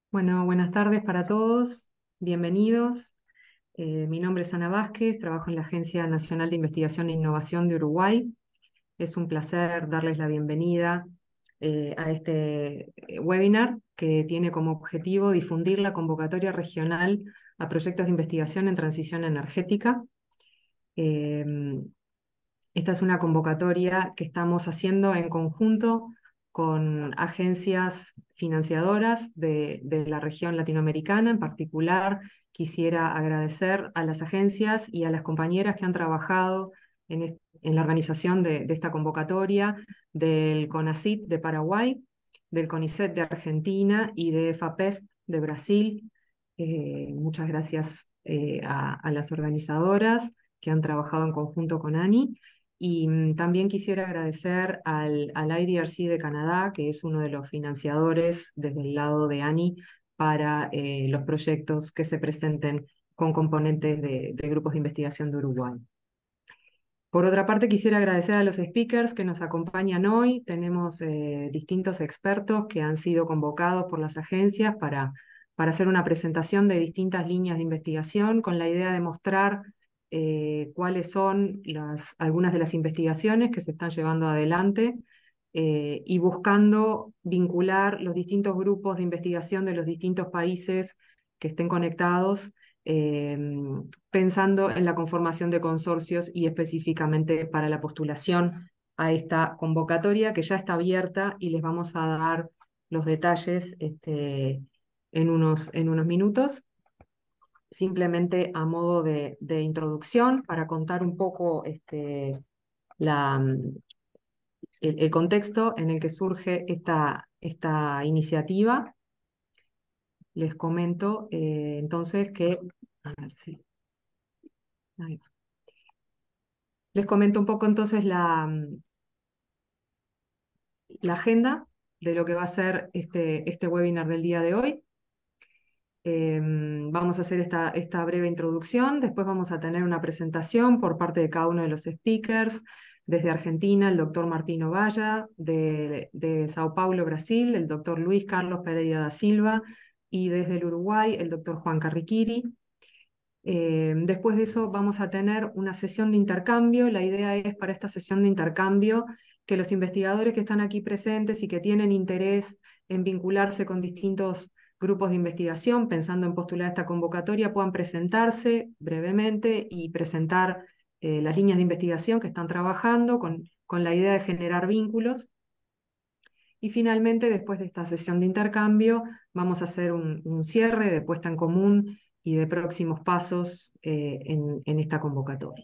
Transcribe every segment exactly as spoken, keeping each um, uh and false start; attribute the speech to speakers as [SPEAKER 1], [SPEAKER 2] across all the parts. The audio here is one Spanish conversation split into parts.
[SPEAKER 1] Bueno, buenas tardes para todos, bienvenidos. Eh, mi nombre es Ana Vázquez, trabajo en la Agencia Nacional de Investigación e Innovación de Uruguay. Es un placer darles la bienvenida eh, a este eh, webinar que tiene como objetivo difundir la convocatoria regional a proyectos de investigación en transición energética. Eh, Esta es una convocatoria que estamos haciendo en conjunto con agencias financiadoras de, de la región latinoamericana. En particular, quisiera agradecer a las agencias y a las compañeras que han trabajado en, est- en la organización de, de esta convocatoria, del CONACYT de Paraguay, del CONICET de Argentina y de FAPESP de Brasil. Eh, muchas gracias eh, a, a las organizadoras que han trabajado en conjunto con ANI. Y mm, también quisiera agradecer al, al I D R C de Canadá, que es uno de los financiadores desde el lado de ANI para eh, los proyectos que se presenten con componentes de, de grupos de investigación de Uruguay. Por otra parte, quisiera agradecer a los speakers que nos acompañan hoy. Tenemos eh, distintos expertos que han sido convocados por las agencias para, para hacer una presentación de distintas líneas de investigación con la idea de mostrar eh, cuáles son las, algunas de las investigaciones que se están llevando adelante eh, y buscando vincular los distintos grupos de investigación de los distintos países que estén conectados, eh, pensando en la conformación de consorcios y específicamente para la postulación a esta convocatoria que ya está abierta y les vamos a dar los detalles este, en unos, en unos minutos. Simplemente a modo de, de introducción para contar un poco este, la, el, el contexto en el que surge esta, esta iniciativa. Les comento eh, entonces que, a ver si, ahí va. Les comento un poco entonces la, mm, la agenda de lo que va a ser este, este webinar del día de hoy. Eh, vamos a hacer esta, esta breve introducción, después vamos a tener una presentación por parte de cada uno de los speakers. Desde Argentina, el doctor Martín Ovalla, de, de Sao Paulo, Brasil, el doctor Luis Carlos Pereira da Silva, y desde el Uruguay, el doctor Juan Carriquiri. Eh, después de eso vamos a tener una sesión de intercambio. La idea es para esta sesión de intercambio que los investigadores que están aquí presentes y que tienen interés en vincularse con distintos grupos de investigación, pensando en postular esta convocatoria, puedan presentarse brevemente y presentar eh, las líneas de investigación que están trabajando con, con la idea de generar vínculos. Y finalmente, después de esta sesión de intercambio, vamos a hacer un, un cierre de puesta en común y de próximos pasos eh, en, en esta convocatoria.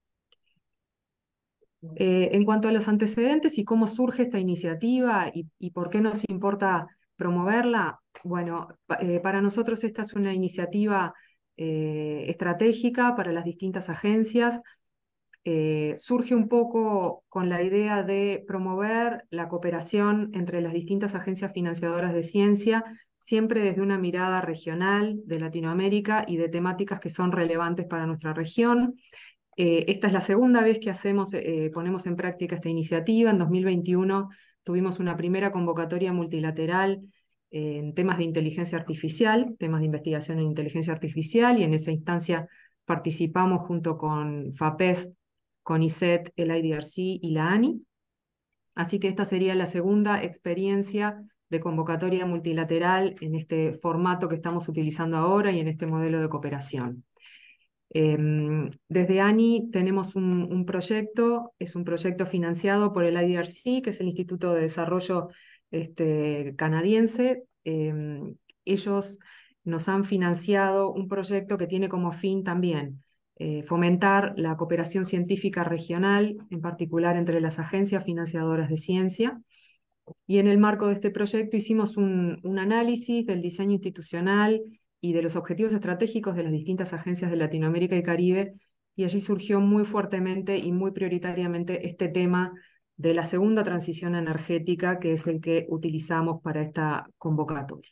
[SPEAKER 1] Eh, en cuanto a los antecedentes y cómo surge esta iniciativa y, y por qué nos importa promoverla, bueno, pa- eh, para nosotros esta es una iniciativa eh, estratégica para las distintas agencias. Eh, surge un poco con la idea de promover la cooperación entre las distintas agencias financiadoras de ciencia, siempre desde una mirada regional de Latinoamérica y de temáticas que son relevantes para nuestra región. Eh, esta es la segunda vez que hacemos, eh, ponemos en práctica esta iniciativa. En dos mil veintiuno tuvimos una primera convocatoria multilateral eh, en temas de inteligencia artificial, temas de investigación en inteligencia artificial, y en esa instancia participamos junto con FAPESP, CONICET, el I D R C y la ANI. Así que esta sería la segunda experiencia de convocatoria multilateral en este formato que estamos utilizando ahora y en este modelo de cooperación. Eh, desde ANI tenemos un, un proyecto, es un proyecto financiado por el I D R C, que es el Instituto de Desarrollo este, canadiense. Eh, ellos nos han financiado un proyecto que tiene como fin también eh, fomentar la cooperación científica regional, en particular entre las agencias financiadoras de ciencia. Y en el marco de este proyecto hicimos un, un análisis del diseño institucional y de los objetivos estratégicos de las distintas agencias de Latinoamérica y Caribe, y allí surgió muy fuertemente y muy prioritariamente este tema de la segunda transición energética, que es el que utilizamos para esta convocatoria.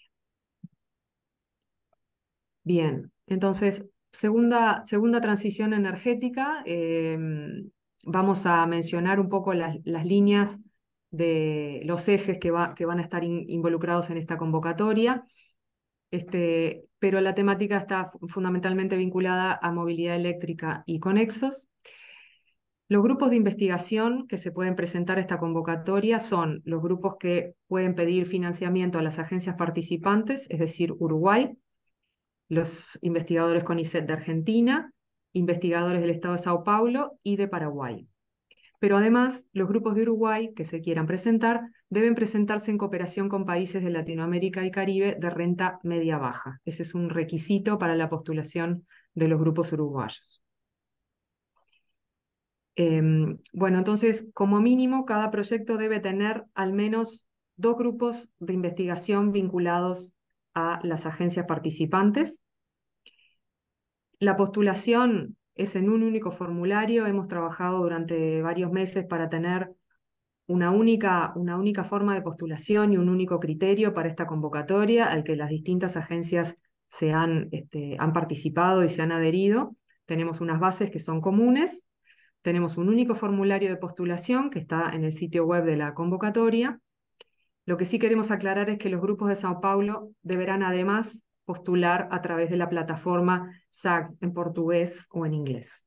[SPEAKER 1] Bien, entonces, segunda, segunda transición energética, eh, vamos a mencionar un poco las, las líneas de los ejes que, va, que van a estar in, involucrados en esta convocatoria. Este, pero la temática está fundamentalmente vinculada a movilidad eléctrica y conexos. Los grupos de investigación que se pueden presentar a esta convocatoria son los grupos que pueden pedir financiamiento a las agencias participantes, es decir, Uruguay, los investigadores CONICET de Argentina, investigadores del Estado de Sao Paulo y de Paraguay. Pero además, los grupos de Uruguay que se quieran presentar deben presentarse en cooperación con países de Latinoamérica y Caribe de renta media-baja. Ese es un requisito para la postulación de los grupos uruguayos. Eh, bueno, entonces, como mínimo, cada proyecto debe tener al menos dos grupos de investigación vinculados a las agencias participantes. La postulación es en un único formulario. Hemos trabajado durante varios meses para tener una única, una única forma de postulación y un único criterio para esta convocatoria al que las distintas agencias se han, este, han participado y se han adherido. Tenemos unas bases que son comunes. Tenemos un único formulario de postulación que está en el sitio web de la convocatoria. Lo que sí queremos aclarar es que los grupos de Sao Paulo deberán además postular a través de la plataforma S A G en portugués o en inglés.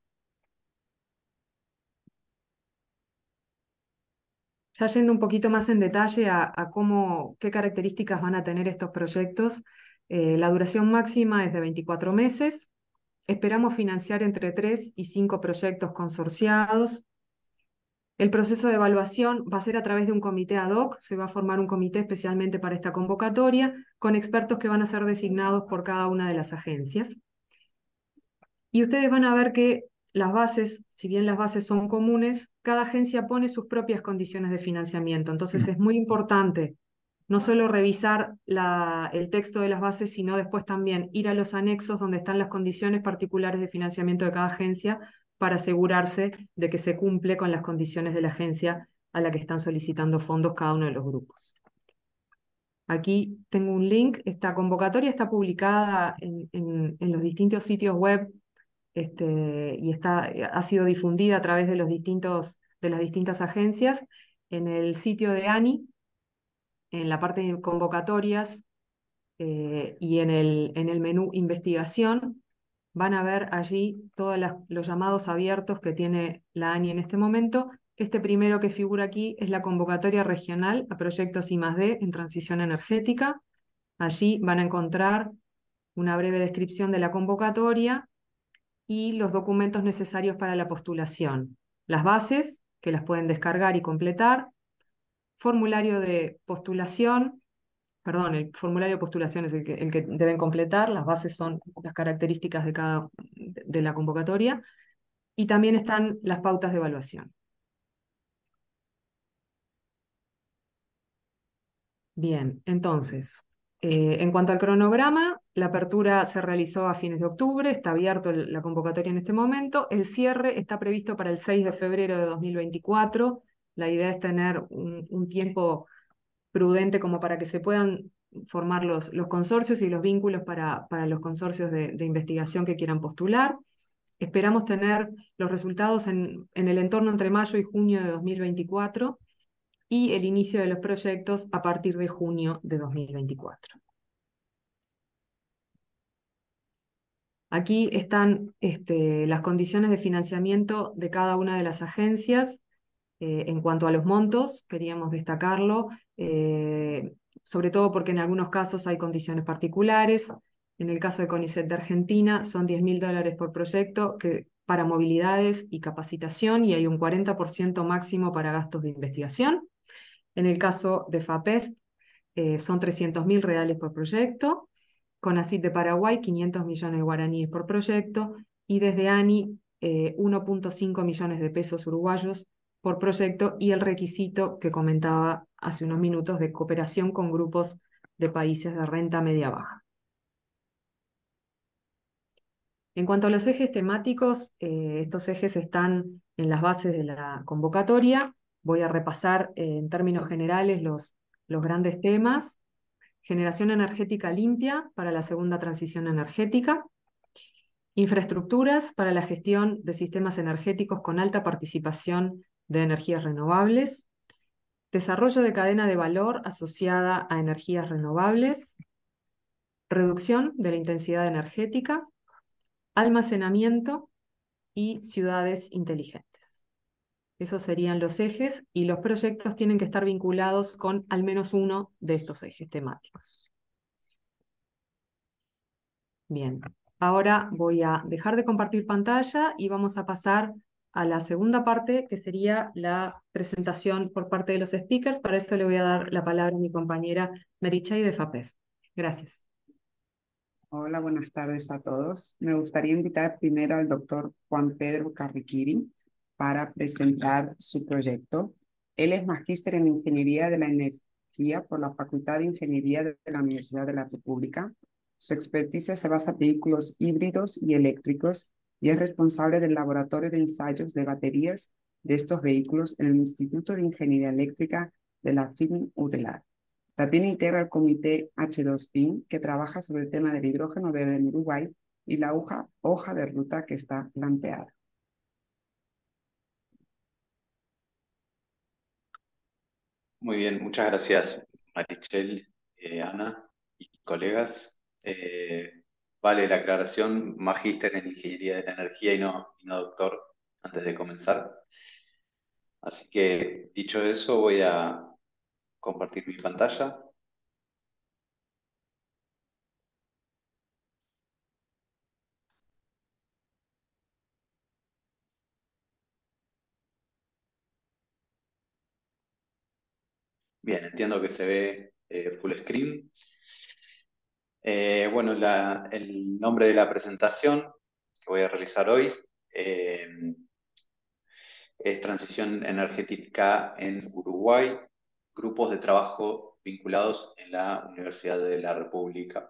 [SPEAKER 1] Ya yendo un poquito más en detalle a, a cómo, qué características van a tener estos proyectos, eh, la duración máxima es de veinticuatro meses. Esperamos financiar entre tres y cinco proyectos consorciados. El proceso de evaluación va a ser a través de un comité ad hoc. Se va a formar un comité especialmente para esta convocatoria, con expertos que van a ser designados por cada una de las agencias. Y ustedes van a ver que las bases, si bien las bases son comunes, cada agencia pone sus propias condiciones de financiamiento. Entonces es muy importante no solo revisar la, el texto de las bases, sino después también ir a los anexos donde están las condiciones particulares de financiamiento de cada agencia para asegurarse de que se cumple con las condiciones de la agencia a la que están solicitando fondos cada uno de los grupos. Aquí tengo un link. Esta convocatoria está publicada en, en, en los distintos sitios web. Este, y está, ha sido difundida a través de, los distintos, de las distintas agencias. En el sitio de ANI, en la parte de convocatorias eh, y en el, en el menú investigación, van a ver allí todos los llamados abiertos que tiene la ANI en este momento. Este primero que figura aquí es la convocatoria regional a proyectos I más D en transición energética. Allí van a encontrar una breve descripción de la convocatoria y los documentos necesarios para la postulación. Las bases, que las pueden descargar y completar, formulario de postulación, perdón, el formulario de postulación es el que, el que deben completar, las bases son las características de cada de la convocatoria, y también están las pautas de evaluación. Bien, entonces, eh, en cuanto al cronograma, la apertura se realizó a fines de octubre, está abierto el, la convocatoria en este momento, el cierre está previsto para el seis de febrero de dos mil veinticuatro, la idea es tener un, un tiempo prudente como para que se puedan formar los, los consorcios y los vínculos para, para los consorcios de, de investigación que quieran postular. Esperamos tener los resultados en, en el entorno entre mayo y junio de dos mil veinticuatro y el inicio de los proyectos a partir de junio de dos mil veinticuatro. Aquí están este, las condiciones de financiamiento de cada una de las agencias. Eh, en cuanto a los montos, queríamos destacarlo, eh, sobre todo porque en algunos casos hay condiciones particulares. En el caso de CONICET de Argentina son diez mil dólares por proyecto que, para movilidades y capacitación, y hay un cuarenta por ciento máximo para gastos de investigación. En el caso de FAPESP eh, son trescientos mil reales por proyecto. CONACYT de Paraguay, quinientos millones de guaraníes por proyecto. Y desde ANI, eh, uno punto cinco millones de pesos uruguayos por proyecto, y el requisito que comentaba hace unos minutos de cooperación con grupos de países de renta media-baja. En cuanto a los ejes temáticos, eh, estos ejes están en las bases de la convocatoria. Voy a repasar eh, en términos generales los, los grandes temas. Generación energética limpia para la segunda transición energética. Infraestructuras para la gestión de sistemas energéticos con alta participación de energías renovables. Desarrollo de cadena de valor asociada a energías renovables. reducción de la intensidad energética, almacenamiento y ciudades inteligentes. Esos serían los ejes y los proyectos tienen que estar vinculados con al menos uno de estos ejes temáticos. Bien, ahora voy a dejar de compartir pantalla y vamos a pasar a la segunda parte, que sería la presentación por parte de los speakers. Para eso le voy a dar la palabra a mi compañera Meritxell de FAPES. Gracias.
[SPEAKER 2] Hola, buenas tardes a todos. Me gustaría invitar primero al doctor Juan Pedro Carriquiri para presentar su proyecto. Él es magíster en Ingeniería de la Energía por la Facultad de Ingeniería de la Universidad de la República. Su experticia se basa en vehículos híbridos y eléctricos y es responsable del laboratorio de ensayos de baterías de estos vehículos en el Instituto de Ingeniería Eléctrica de la F I M U D E L A R. También integra el comité H dos P I N, que trabaja sobre el tema del hidrógeno verde en Uruguay y la hoja, hoja de ruta que está planteada.
[SPEAKER 3] Muy bien, muchas gracias, Marichel, eh, Ana y colegas. Eh, vale la aclaración, magíster en Ingeniería de la Energía y no, y no doctor, antes de comenzar. Así que, dicho eso, voy a compartir mi pantalla. Bien, entiendo que se ve eh, full screen. Eh, bueno, la- el nombre de la presentación que voy a realizar hoy eh, es Transición Energética en Uruguay, grupos de trabajo vinculados en la Universidad de la República.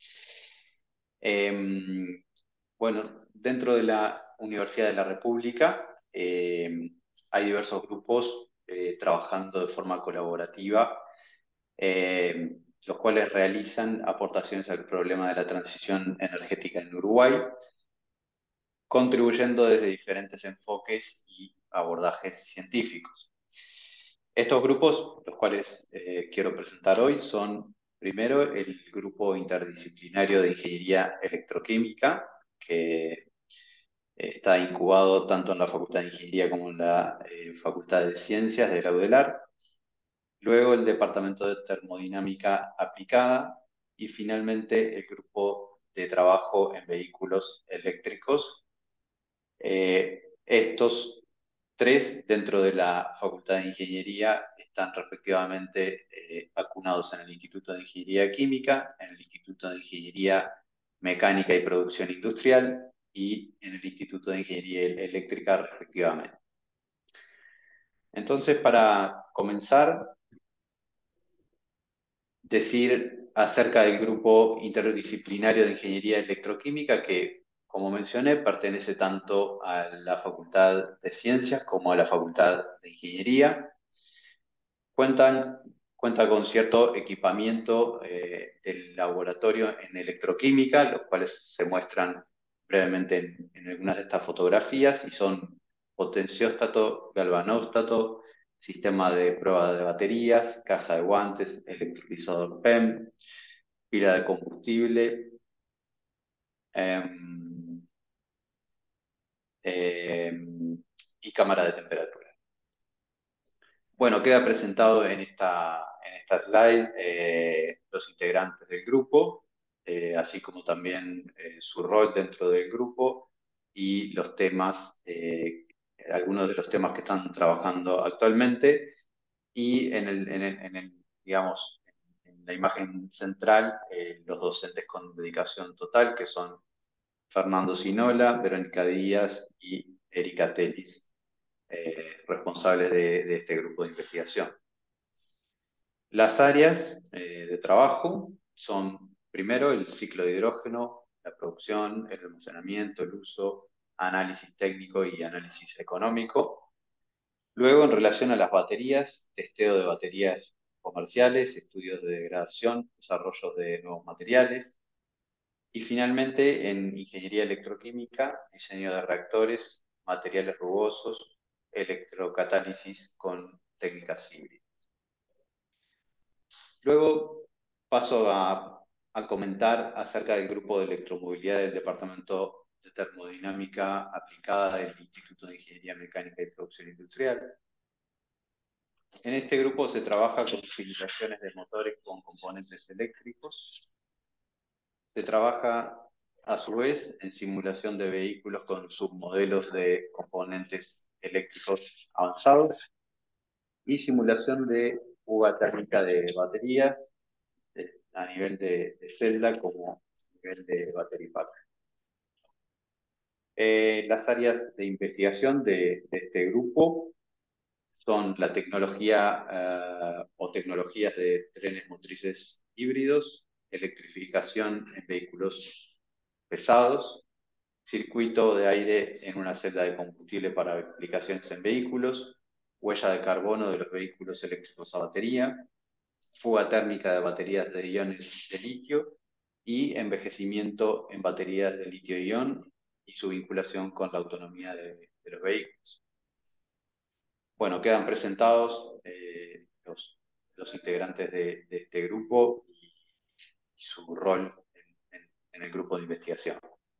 [SPEAKER 3] Eh, bueno, dentro de la Universidad de la República eh, hay diversos grupos eh, trabajando de forma colaborativa, eh, los cuales realizan aportaciones al problema de la transición energética en Uruguay, contribuyendo desde diferentes enfoques y abordajes científicos. Estos grupos, los cuales eh, quiero presentar hoy, son primero el grupo interdisciplinario de ingeniería electroquímica, que eh, está incubado tanto en la Facultad de Ingeniería como en la eh, Facultad de Ciencias de la U D E L A R. Luego el departamento de termodinámica aplicada y finalmente el grupo de trabajo en vehículos eléctricos. Eh, estos tres dentro de la Facultad de Ingeniería están respectivamente eh, acunados en el Instituto de Ingeniería Química, en el Instituto de Ingeniería Mecánica y Producción Industrial y en el Instituto de Ingeniería Eléctrica respectivamente. Entonces, para comenzar, decir acerca del grupo interdisciplinario de Ingeniería Electroquímica que, como mencioné, pertenece tanto a la Facultad de Ciencias como a la Facultad de Ingeniería. Cuentan, cuenta con cierto equipamiento eh, del laboratorio en electroquímica, los cuales se muestran brevemente en, en algunas de estas fotografías y son potencióstato, galvanóstato, sistema de prueba de baterías, caja de guantes, electrolizador P E M, pila de combustible, eh, eh, y cámara de temperatura. Bueno, queda presentado en esta, en esta slide eh, los integrantes del grupo, eh, así como también eh, su rol dentro del grupo y los temas, eh, algunos de los temas que están trabajando actualmente. Y en el, en el, en el, digamos, en la imagen central, eh, los docentes con dedicación total, que son Fernando Sinola, Verónica Díaz y Erika Telis, eh, responsables de, de este grupo de investigación. Las áreas eh, de trabajo son, primero, el ciclo de hidrógeno, la producción, el almacenamiento, el uso, análisis técnico y análisis económico. Luego, en relación a las baterías, testeo de baterías comerciales, estudios de degradación, desarrollo de nuevos materiales. Y finalmente, en ingeniería electroquímica, diseño de reactores, materiales rugosos, electrocatálisis con técnicas híbridas. Luego paso a, a comentar acerca del grupo de electromovilidad del Departamento de Termodinámica Aplicada del Instituto de Ingeniería Mecánica y Producción Industrial. En este grupo se trabaja con simulaciones de motores con componentes eléctricos. Se trabaja a su vez en simulación de vehículos con submodelos de componentes eléctricos avanzados y simulación de fuga térmica de baterías de, a nivel de, de celda como a nivel de battery pack. Eh, las áreas de investigación de, de este grupo son la tecnología eh, o tecnologías de trenes motrices híbridos, electrificación en vehículos pesados, circuito de aire en una celda de combustible para aplicaciones en vehículos, huella de carbono de los vehículos eléctricos a batería, fuga térmica de baterías de iones de litio y envejecimiento en baterías de litio-ion y su vinculación con la autonomía de, de los vehículos. Bueno, quedan presentados eh, los, los integrantes de, de este grupo y, y su rol en, en, en el grupo de investigación.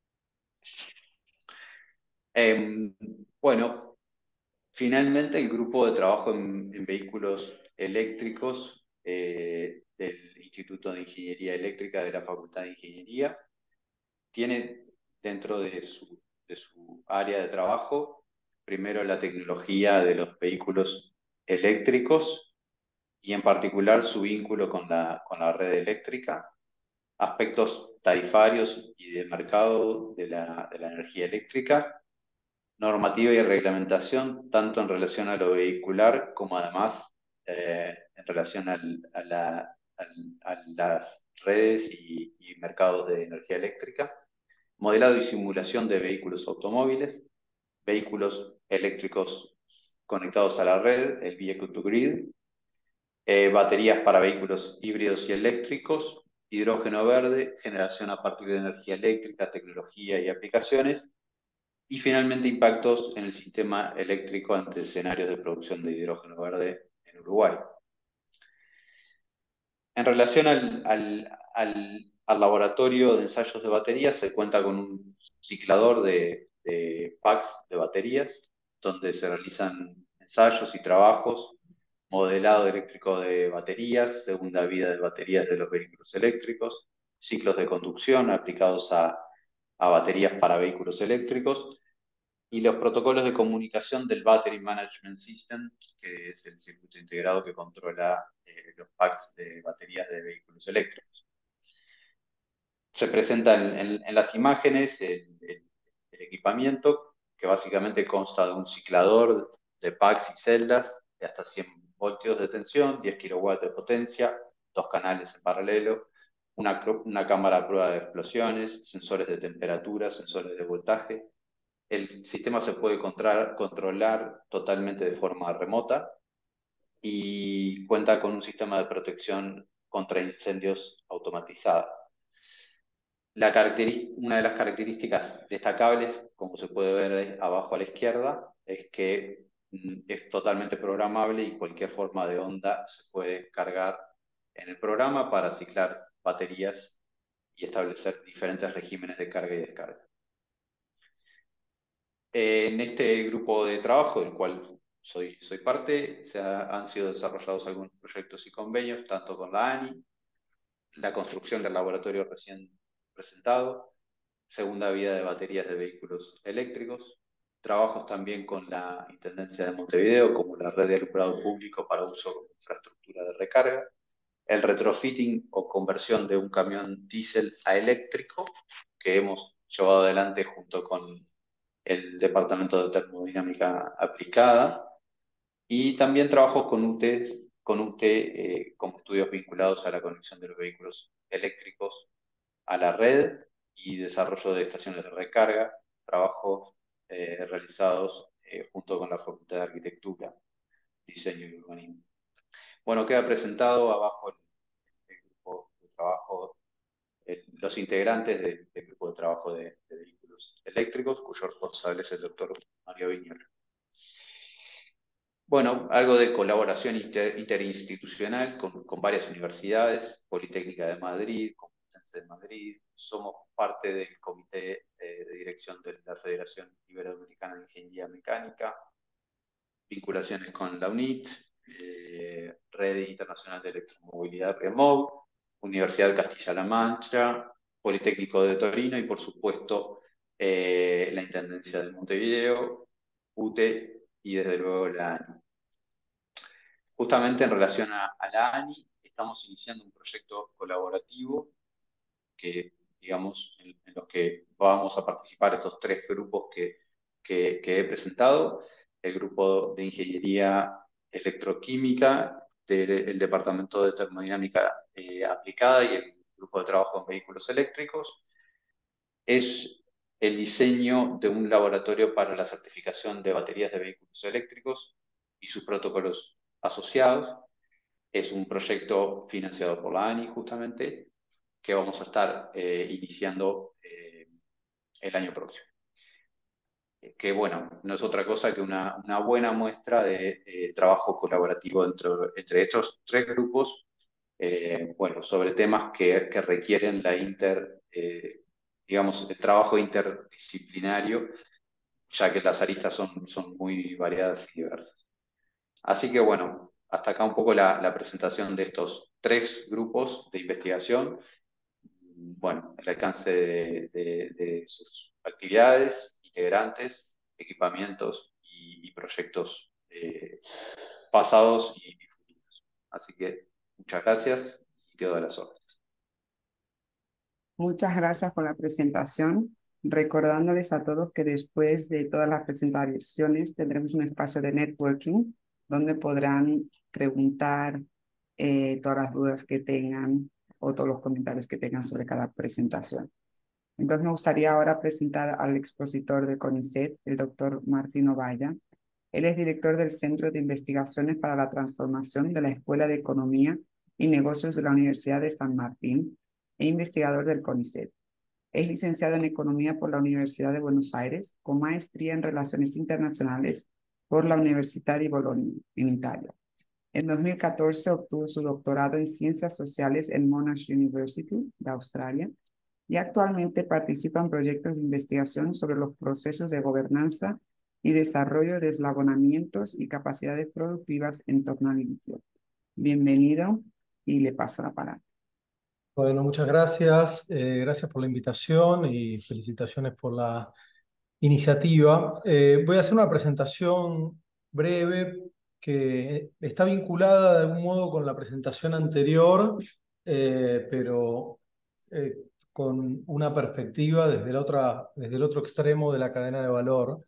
[SPEAKER 3] Eh, bueno, finalmente el grupo de trabajo en, en vehículos eléctricos eh, del Instituto de Ingeniería Eléctrica de la Facultad de Ingeniería tiene dentro de su, de su área de trabajo primero la tecnología de los vehículos eléctricos y en particular su vínculo con la, con la red eléctrica, aspectos tarifarios y de mercado de la, de la energía eléctrica, normativa y reglamentación, tanto en relación a lo vehicular como además eh, en relación al, a, la, al, a las redes y, y mercados de energía eléctrica, modelado y simulación de vehículos automóviles, vehículos eléctricos conectados a la red, el Vehicle to Grid, eh, baterías para vehículos híbridos y eléctricos, hidrógeno verde, generación a partir de energía eléctrica, tecnología y aplicaciones, y finalmente impactos en el sistema eléctrico ante escenarios de producción de hidrógeno verde en Uruguay. En relación al, al, al, al laboratorio de ensayos de baterías, se cuenta con un ciclador de, de packs de baterías, donde se realizan ensayos y trabajos, modelado eléctrico de baterías, segunda vida de baterías de los vehículos eléctricos, ciclos de conducción aplicados a, a baterías para vehículos eléctricos, y los protocolos de comunicación del Battery Management System, que es el circuito integrado que controla eh, los packs de baterías de vehículos eléctricos. Se presenta en, en, en las imágenes el, el, el equipamiento, que básicamente consta de un ciclador de packs y celdas de hasta cien voltios de tensión, diez kilowatts de potencia, dos canales en paralelo, una, una cámara a prueba de explosiones, sensores de temperatura, sensores de voltaje. El sistema se puede controlar, controlar totalmente de forma remota y cuenta con un sistema de protección contra incendios automatizada. La una de las características destacables, como se puede ver abajo a la izquierda, es que mm, es totalmente programable y cualquier forma de onda se puede cargar en el programa para ciclar baterías y establecer diferentes regímenes de carga y descarga. En este grupo de trabajo, del cual soy, soy parte, se ha, han sido desarrollados algunos proyectos y convenios, tanto con la ANI, la construcción del laboratorio recién presentado, segunda vida de baterías de vehículos eléctricos, trabajos también con la Intendencia de Montevideo, como la red de alumbrado público para uso como infraestructura de recarga, el retrofitting o conversión de un camión diésel a eléctrico, que hemos llevado adelante junto con el Departamento de Termodinámica Aplicada, y también trabajo con U T E, con U T E eh, como estudios vinculados a la conexión de los vehículos eléctricos a la red y desarrollo de estaciones de recarga, trabajos eh, realizados eh, junto con la Facultad de Arquitectura, Diseño y Urbanismo. Bueno, queda presentado abajo el, el grupo de trabajo, el, los integrantes del, del grupo de trabajo de, de vehículos eléctricos, cuyo responsable es el doctor Mario Viñola. Bueno, algo de colaboración inter, interinstitucional con, con varias universidades, Politécnica de Madrid, Complutense de Madrid, somos parte del comité eh, de dirección de la Federación Iberoamericana de Ingeniería Mecánica, vinculaciones con la UNIT, eh, Red Internacional de Electromovilidad REMOV, Universidad de Castilla-La Mancha, Politécnico de Torino y por supuesto eh, la Intendencia de Montevideo, U T E y desde luego la ANI. Justamente en relación a, a la ANI, estamos iniciando un proyecto colaborativo que, digamos, en, en los que vamos a participar estos tres grupos que, que, que he presentado, el grupo de Ingeniería Electroquímica del Departamento de Termodinámica eh, Aplicada y el grupo de trabajo en vehículos eléctricos, es el diseño de un laboratorio para la certificación de baterías de vehículos eléctricos y sus protocolos asociados. Es un proyecto financiado por la ANI justamente, que vamos a estar eh, iniciando eh, el año próximo. Que bueno, no es otra cosa que una, una buena muestra de eh, trabajo colaborativo entre, entre estos tres grupos, eh, bueno, sobre temas que, que requieren la inter, eh, digamos, el trabajo interdisciplinario, ya que las aristas son, son muy variadas y diversas. Así que bueno, hasta acá un poco la, la presentación de estos tres grupos de investigación. Bueno, el alcance de, de, de sus actividades, integrantes, equipamientos y, y proyectos eh, pasados y, y futuros. Así que muchas gracias y quedo a las órdenes.
[SPEAKER 2] Muchas gracias por la presentación. Recordándoles a todos que después de todas las presentaciones tendremos un espacio de networking donde podrán preguntar eh, todas las dudas que tengan o todos los comentarios que tengan sobre cada presentación. Entonces me gustaría ahora presentar al expositor de CONICET, el doctor Martín Ovalla. Él es director del Centro de Investigaciones para la Transformación de la Escuela de Economía y Negocios de la Universidad de San Martín e investigador del CONICET. Es licenciado en Economía por la Universidad de Buenos Aires, con maestría en Relaciones Internacionales por la Università di Bologna, en Italia. En dos mil catorce obtuvo su doctorado en Ciencias Sociales en Monash University, de Australia, y actualmente participa en proyectos de investigación sobre los procesos de gobernanza y desarrollo de eslabonamientos y capacidades productivas en torno al litio. Bienvenido y le paso la palabra.
[SPEAKER 4] Bueno, muchas gracias. Eh, gracias por la invitación y felicitaciones por la iniciativa. Eh, voy a hacer una presentación breve que está vinculada de algún modo con la presentación anterior, eh, pero eh, con una perspectiva desde el, otra, desde el otro extremo de la cadena de valor.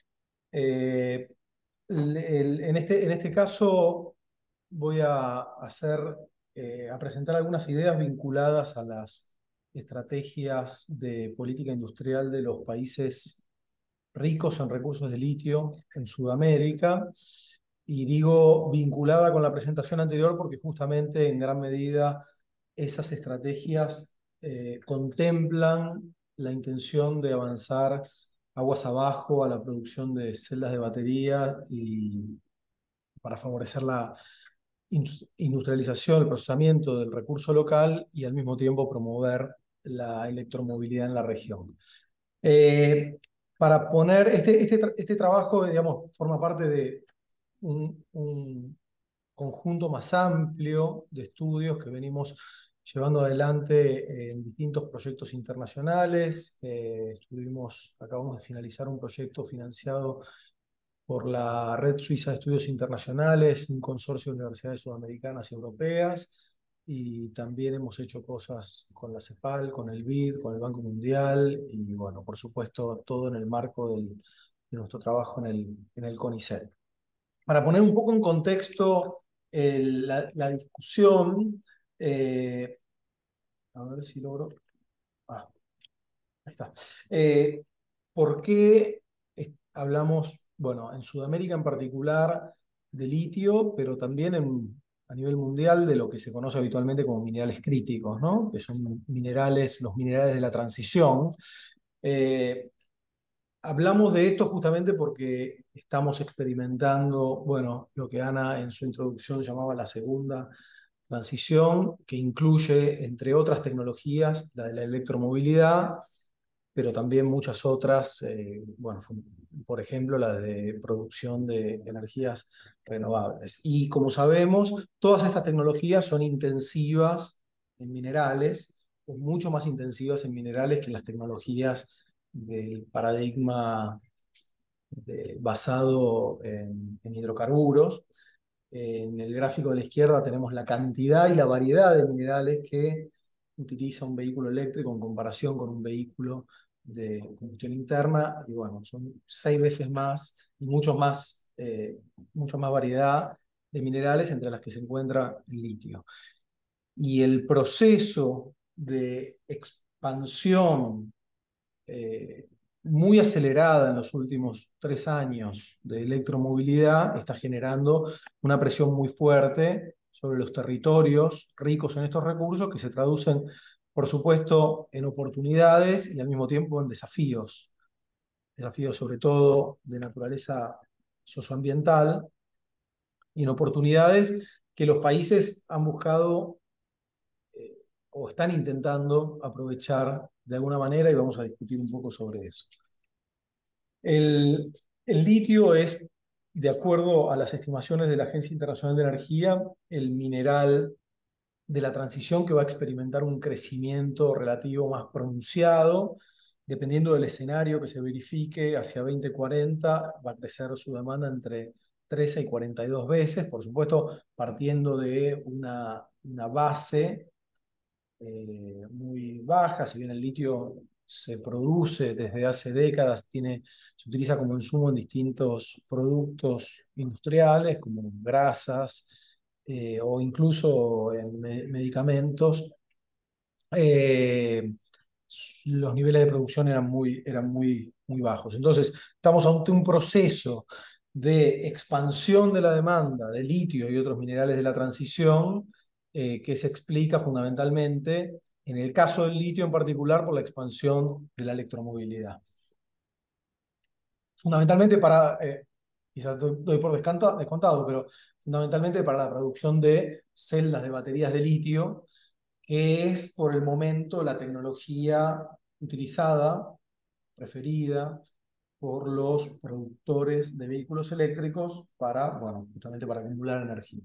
[SPEAKER 4] Eh, el, el, en, este, en este caso voy a hacer, eh, a presentar algunas ideas vinculadas a las estrategias de política industrial de los países ricos en recursos de litio en Sudamérica. Y digo vinculada con la presentación anterior porque justamente en gran medida esas estrategias eh, contemplan la intención de avanzar aguas abajo a la producción de celdas de batería y para favorecer la industrialización, el procesamiento del recurso local y al mismo tiempo promover la electromovilidad en la región. Eh, para poner, este, este, este trabajo, digamos, forma parte de un, un conjunto más amplio de estudios que venimos llevando adelante en distintos proyectos internacionales. Eh, estuvimos, acabamos de finalizar un proyecto financiado por la Red Suiza de Estudios Internacionales, un consorcio de universidades sudamericanas y europeas, y también hemos hecho cosas con la CEPAL, con el B I D, con el Banco Mundial, y bueno, por supuesto, todo en el marco del, de nuestro trabajo en el, en el CONICET. Para poner un poco en contexto el, la, la discusión, eh, a ver si logro... Ah, ahí está. Eh, ¿Por qué hablamos, bueno, en Sudamérica en particular, de litio, pero también en, a nivel mundial de lo que se conoce habitualmente como minerales críticos, ¿no? Que son minerales, los minerales de la transición? Eh, hablamos de esto justamente porque estamos experimentando, bueno, lo que Ana en su introducción llamaba la segunda transición que incluye, entre otras tecnologías, la de la electromovilidad, pero también muchas otras, eh, bueno, por ejemplo, la de producción de energías renovables. Y como sabemos, todas estas tecnologías son intensivas en minerales, o mucho más intensivas en minerales que las tecnologías del paradigma de, basado en, en hidrocarburos. En el gráfico de la izquierda tenemos la cantidad y la variedad de minerales que utiliza un vehículo eléctrico en comparación con un vehículo de combustión interna, y bueno, son seis veces más, y mucho más, eh, mucho más variedad de minerales, entre las que se encuentra el litio. Y el proceso de expansión eh, muy acelerada en los últimos tres años de electromovilidad está generando una presión muy fuerte sobre los territorios ricos en estos recursos, que se traducen, por supuesto, en oportunidades y al mismo tiempo en desafíos. Desafíos sobre todo de naturaleza socioambiental y en oportunidades que los países han buscado eh, o están intentando aprovechar de alguna manera, y vamos a discutir un poco sobre eso. El, el litio es, de acuerdo a las estimaciones de la Agencia Internacional de Energía, el mineral de la transición que va a experimentar un crecimiento relativo más pronunciado. Dependiendo del escenario que se verifique, hacia veinte cuarenta va a crecer su demanda entre trece y cuarenta y dos veces, por supuesto, partiendo de una, una base eh, muy baja. Si bien el litio se produce desde hace décadas, tiene, se utiliza como insumo en distintos productos industriales, como grasas, eh, o incluso en me medicamentos. Eh, los niveles de producción eran muy, eran muy, muy bajos. Entonces, estamos ante un proceso de expansión de la demanda de litio y otros minerales de la transición, eh, que se explica fundamentalmente, en el caso del litio en particular, por la expansión de la electromovilidad. Fundamentalmente para, eh, quizás doy, doy por descontado, pero fundamentalmente para la producción de celdas de baterías de litio, que es por el momento la tecnología utilizada, preferida por los productores de vehículos eléctricos para, bueno, justamente para acumular energía.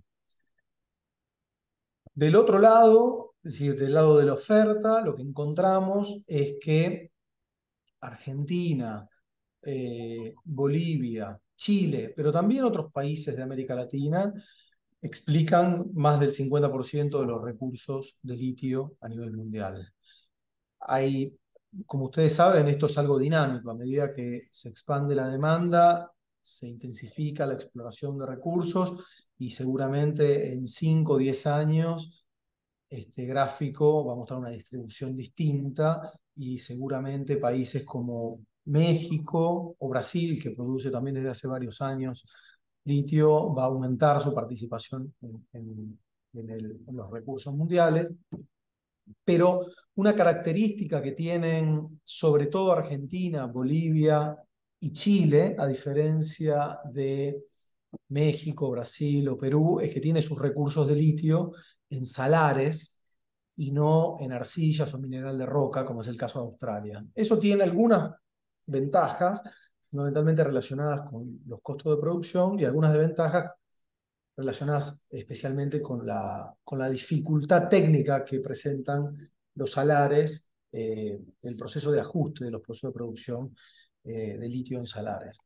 [SPEAKER 4] Del otro lado, es decir, del lado de la oferta, lo que encontramos es que Argentina, eh, Bolivia, Chile, pero también otros países de América Latina, explican más del cincuenta por ciento de los recursos de litio a nivel mundial. Hay, como ustedes saben, esto es algo dinámico. A medida que se expande la demanda, se intensifica la exploración de recursos, y seguramente en cinco o diez años este gráfico va a mostrar una distribución distinta, y seguramente países como México o Brasil, que produce también desde hace varios años litio, va a aumentar su participación en, en, en, el, en los recursos mundiales. Pero una característica que tienen sobre todo Argentina, Bolivia y Chile, a diferencia de México, Brasil o Perú, es que tiene sus recursos de litio en salares y no en arcillas o mineral de roca, como es el caso de Australia. Eso tiene algunas ventajas, fundamentalmente relacionadas con los costos de producción, y algunas desventajas relacionadas especialmente con la, con la dificultad técnica que presentan los salares, eh, el proceso de ajuste de los procesos de producción eh, de litio en salares.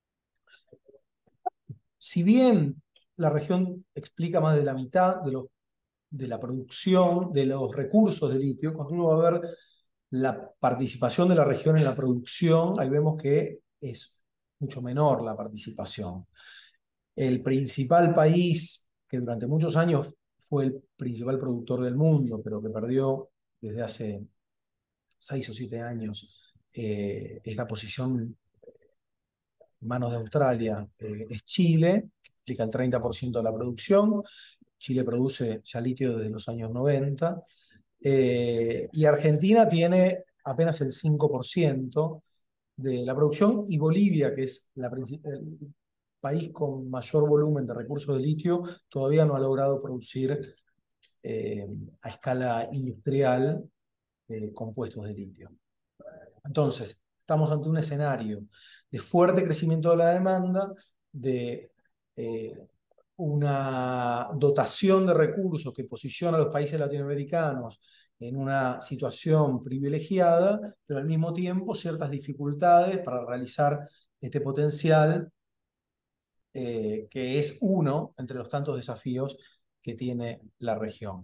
[SPEAKER 4] Si bien la región explica más de la mitad de, lo, de la producción, de los recursos de litio, cuando uno va a ver la participación de la región en la producción, ahí vemos que es mucho menor la participación. El principal país que durante muchos años fue el principal productor del mundo, pero que perdió desde hace seis o siete años eh, esta posición en manos de Australia, eh, es Chile, que explica el treinta por ciento de la producción. Chile produce ya litio desde los años noventa, eh, y Argentina tiene apenas el cinco por ciento de la producción, y Bolivia, que es la el país con mayor volumen de recursos de litio, todavía no ha logrado producir eh, a escala industrial eh, compuestos de litio. Entonces, estamos ante un escenario de fuerte crecimiento de la demanda, de eh, una dotación de recursos que posiciona a los países latinoamericanos en una situación privilegiada, pero al mismo tiempo ciertas dificultades para realizar este potencial, eh, que es uno entre los tantos desafíos que tiene la región.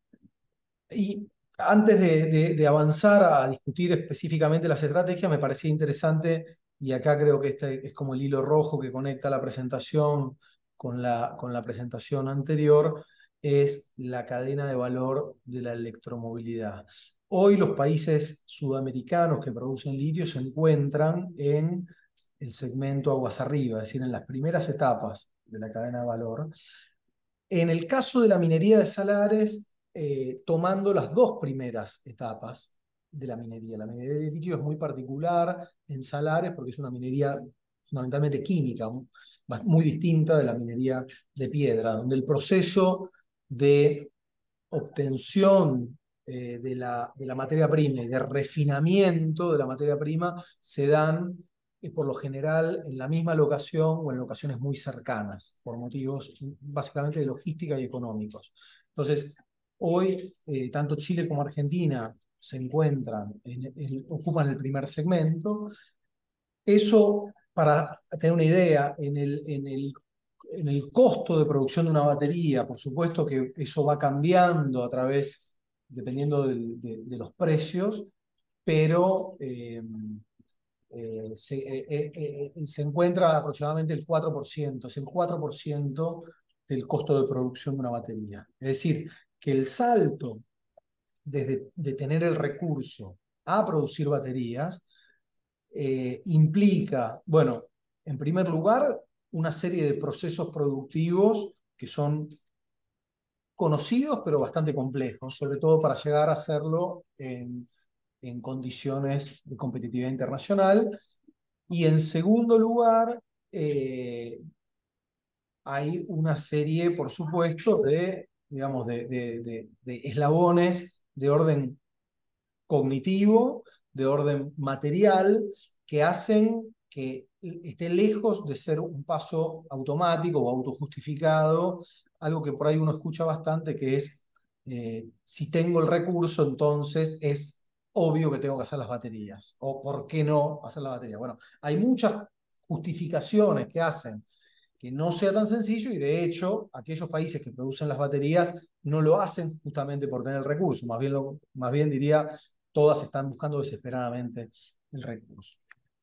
[SPEAKER 4] Y antes de, de, de avanzar a discutir específicamente las estrategias, me parecía interesante, y acá creo que este es como el hilo rojo que conecta la presentación con la, con la presentación anterior, es la cadena de valor de la electromovilidad. Hoy los países sudamericanos que producen litio se encuentran en el segmento aguas arriba, es decir, en las primeras etapas de la cadena de valor. En el caso de la minería de salares, eh, tomando las dos primeras etapas de la minería. La minería de litio es muy particular en salares porque es una minería fundamentalmente química, muy distinta de la minería de piedra, donde el proceso de obtención eh, de, la, de la materia prima y de refinamiento de la materia prima se dan eh, por lo general en la misma locación o en locaciones muy cercanas, por motivos básicamente de logística y económicos. Entonces, hoy eh, tanto Chile como Argentina se encuentran, en, en, ocupan el primer segmento. Eso, para tener una idea, en el, en el en el costo de producción de una batería, por supuesto que eso va cambiando a través, dependiendo de, de, de los precios, pero eh, eh, se, eh, eh, se encuentra aproximadamente el cuatro por ciento, es el cuatro por ciento del costo de producción de una batería. Es decir, que el salto desde de tener el recurso a producir baterías eh, implica, bueno, en primer lugar, una serie de procesos productivos que son conocidos pero bastante complejos, sobre todo para llegar a hacerlo en, en condiciones de competitividad internacional. Y en segundo lugar, eh, hay una serie, por supuesto, de, digamos, de, de, de, de eslabones de orden cognitivo, de orden material, que hacen que esté lejos de ser un paso automático o autojustificado, algo que por ahí uno escucha bastante, que es, eh, si tengo el recurso, entonces es obvio que tengo que hacer las baterías, o por qué no hacer las baterías. Bueno, hay muchas justificaciones que hacen que no sea tan sencillo, y de hecho aquellos países que producen las baterías no lo hacen justamente por tener el recurso, más bien, lo, más bien diría, todas están buscando desesperadamente el recurso.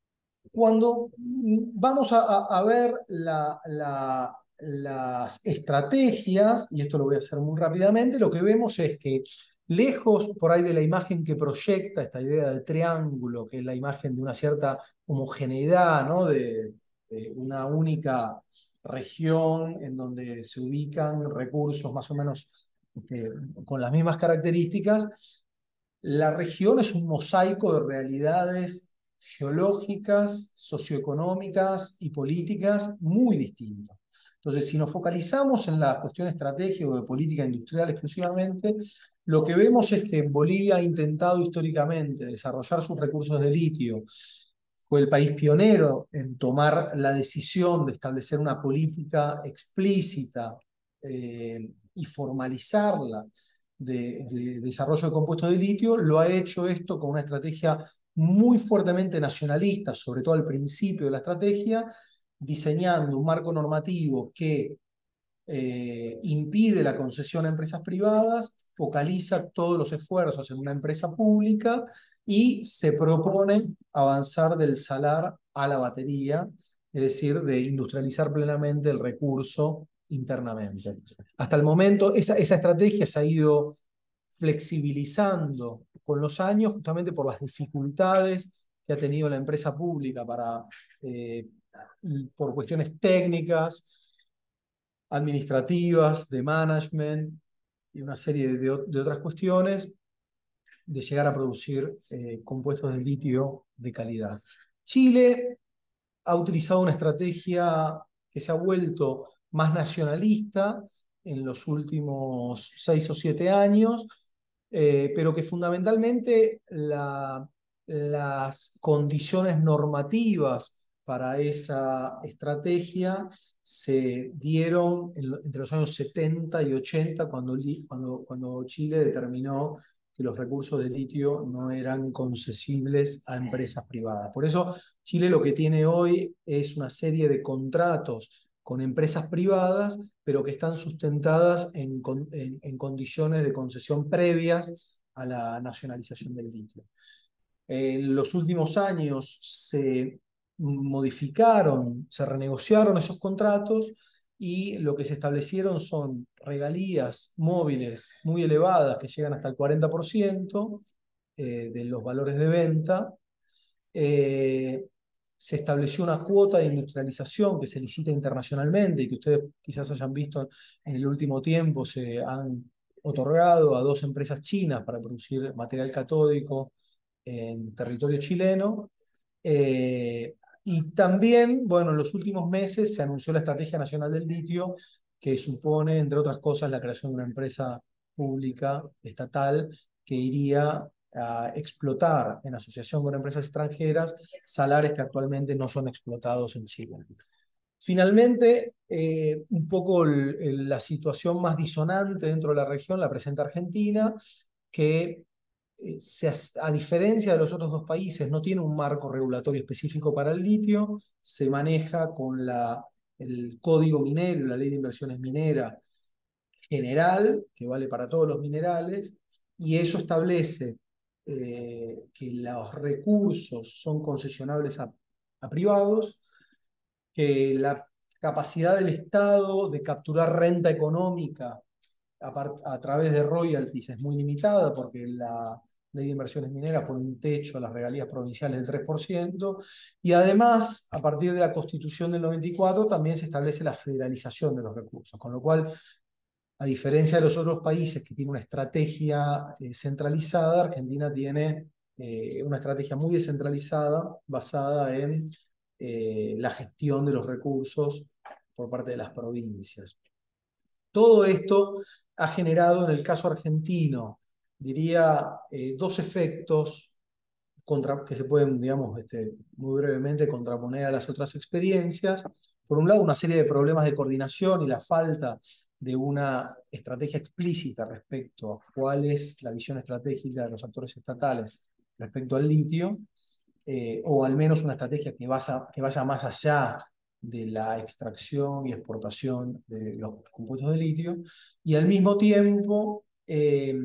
[SPEAKER 4] Cuando vamos a, a ver la, la, las estrategias, y esto lo voy a hacer muy rápidamente, lo que vemos es que lejos por ahí de la imagen que proyecta esta idea de triángulo, que es la imagen de una cierta homogeneidad, ¿no? de, de una única región en donde se ubican recursos más o menos este, con las mismas características, la región es un mosaico de realidades geológicas, socioeconómicas y políticas muy distintas. Entonces, si nos focalizamos en la cuestión estratégica o de política industrial exclusivamente, lo que vemos es que Bolivia ha intentado históricamente desarrollar sus recursos de litio. Fue el país pionero en tomar la decisión de establecer una política explícita eh, y formalizarla de, de desarrollo de compuestos de litio. Lo ha hecho esto con una estrategia muy fuertemente nacionalista, sobre todo al principio de la estrategia, diseñando un marco normativo que eh, impide la concesión a empresas privadas, focaliza todos los esfuerzos en una empresa pública y se propone avanzar del salar a la batería, es decir, de industrializar plenamente el recurso internamente. Hasta el momento, esa, esa estrategia se ha ido flexibilizando con los años, justamente por las dificultades que ha tenido la empresa pública para, eh, por cuestiones técnicas, administrativas, de management y una serie de, de otras cuestiones, de llegar a producir eh, compuestos de litio de calidad. Chile ha utilizado una estrategia que se ha vuelto más nacionalista, en los últimos seis o siete años, eh, pero que fundamentalmente la, las condiciones normativas para esa estrategia se dieron en, entre los años setenta y ochenta, cuando, cuando, cuando Chile determinó que los recursos de litio no eran concesibles a empresas privadas. Por eso Chile lo que tiene hoy es una serie de contratos con empresas privadas, pero que están sustentadas en, en, en condiciones de concesión previas a la nacionalización del litio. En los últimos años se modificaron, se renegociaron esos contratos y lo que se establecieron son regalías móviles muy elevadas que llegan hasta el cuarenta por ciento eh, de los valores de venta. Eh, se estableció una cuota de industrialización que se licita internacionalmente y que ustedes quizás hayan visto en el último tiempo, se han otorgado a dos empresas chinas para producir material catódico en territorio chileno. Eh, y también, bueno, en los últimos meses se anunció la Estrategia Nacional del Litio, que supone, entre otras cosas, la creación de una empresa pública, estatal, que iría a explotar en asociación con empresas extranjeras salares que actualmente no son explotados en Chile. Finalmente, eh, un poco el, el, la situación más disonante dentro de la región la presenta Argentina, que eh, se, a diferencia de los otros dos países no tiene un marco regulatorio específico para el litio, se maneja con la, el Código Minero, la Ley de Inversiones Mineras general, que vale para todos los minerales, y eso establece eh, que los recursos son concesionables a, a privados, que la capacidad del Estado de capturar renta económica a, a través de royalties es muy limitada, porque la Ley de Inversiones Mineras pone un techo a las regalías provinciales del tres por ciento, y además, a partir de la Constitución del noventa y cuatro, también se establece la federalización de los recursos, con lo cual, a diferencia de los otros países que tienen una estrategia eh, centralizada, Argentina tiene eh, una estrategia muy descentralizada basada en eh, la gestión de los recursos por parte de las provincias. Todo esto ha generado, en el caso argentino, diría, eh, dos efectos contra, que se pueden, digamos, este, muy brevemente contraponer a las otras experiencias. Por un lado, una serie de problemas de coordinación y la falta de una estrategia explícita respecto a cuál es la visión estratégica de los actores estatales respecto al litio, eh, o al menos una estrategia que, basa, que vaya más allá de la extracción y exportación de los compuestos de litio, y al mismo tiempo, eh,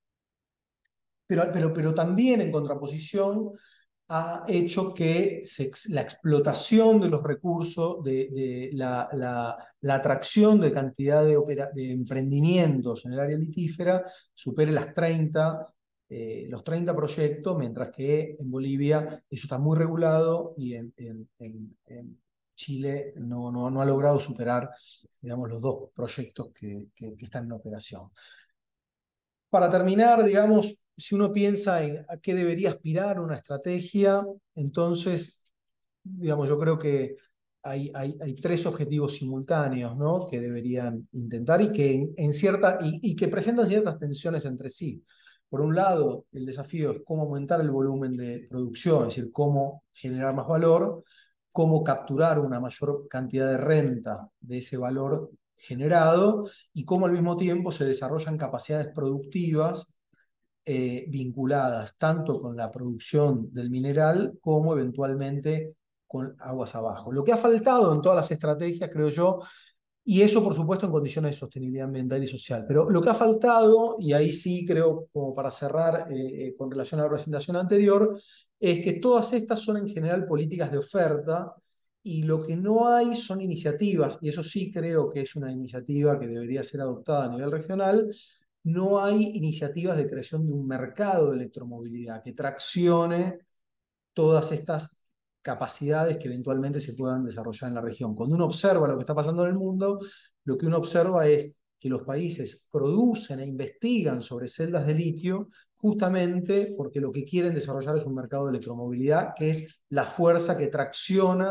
[SPEAKER 4] pero, pero, pero también en contraposición, ha hecho que se, la explotación de los recursos, de, de la, la, la atracción de cantidad de, opera, de emprendimientos en el área litífera supere las treinta, eh, los treinta proyectos, mientras que en Bolivia eso está muy regulado y en, en, en, en Chile no, no, no ha logrado superar, digamos, los dos proyectos que, que, que están en operación. Para terminar, digamos, si uno piensa en a qué debería aspirar una estrategia, entonces, digamos, yo creo que hay, hay, hay tres objetivos simultáneos, ¿no?, que deberían intentar y que, en, en cierta, y, y que presentan ciertas tensiones entre sí. Por un lado, el desafío es cómo aumentar el volumen de producción, es decir, cómo generar más valor, cómo capturar una mayor cantidad de renta de ese valor generado y cómo al mismo tiempo se desarrollan capacidades productivas eh, vinculadas tanto con la producción del mineral como eventualmente con aguas abajo. Lo que ha faltado en todas las estrategias, creo yo, y eso por supuesto en condiciones de sostenibilidad ambiental y social, pero lo que ha faltado, y ahí sí creo, como para cerrar eh, con relación a la presentación anterior, es que todas estas son en general políticas de oferta, y lo que no hay son iniciativas, y eso sí creo que es una iniciativa que debería ser adoptada a nivel regional. No hay iniciativas de creación de un mercado de electromovilidad que traccione todas estas capacidades que eventualmente se puedan desarrollar en la región. Cuando uno observa lo que está pasando en el mundo, lo que uno observa es que los países producen e investigan sobre celdas de litio justamente porque lo que quieren desarrollar es un mercado de electromovilidad, que es la fuerza que tracciona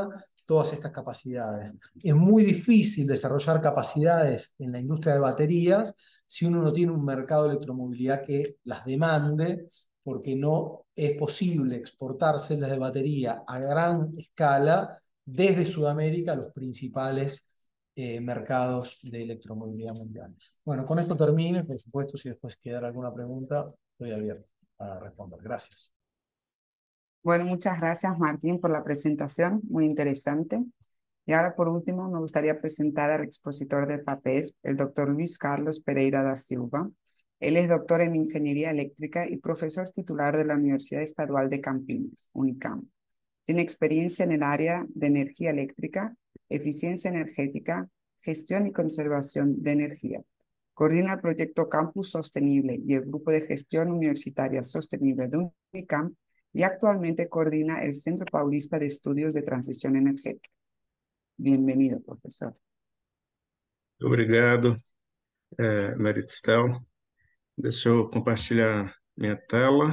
[SPEAKER 4] todas estas capacidades. Es muy difícil desarrollar capacidades en la industria de baterías si uno no tiene un mercado de electromovilidad que las demande, porque no es posible exportar celdas de batería a gran escala desde Sudamérica a los principales eh, mercados de electromovilidad mundial. Bueno, con esto termino y por supuesto si después queda alguna pregunta, estoy abierto a responder. Gracias.
[SPEAKER 2] Bueno, muchas gracias, Martín, por la presentación, muy interesante. Y ahora, por último, me gustaría presentar al expositor de FAPESP, el doctor Luis Carlos Pereira da Silva. Él es doctor en Ingeniería Eléctrica y profesor titular de la Universidad Estadual de Campinas, UNICAM. Tiene experiencia en el área de energía eléctrica, eficiencia energética, gestión y conservación de energía. Coordina el proyecto Campus Sostenible y el Grupo de Gestión Universitaria Sostenible de UNICAM y actualmente coordina el Centro Paulista de Estudios de Transición Energética. Bienvenido, profesor.
[SPEAKER 5] Obrigado, é, Maristel. Deixa eu compartilhar minha tela.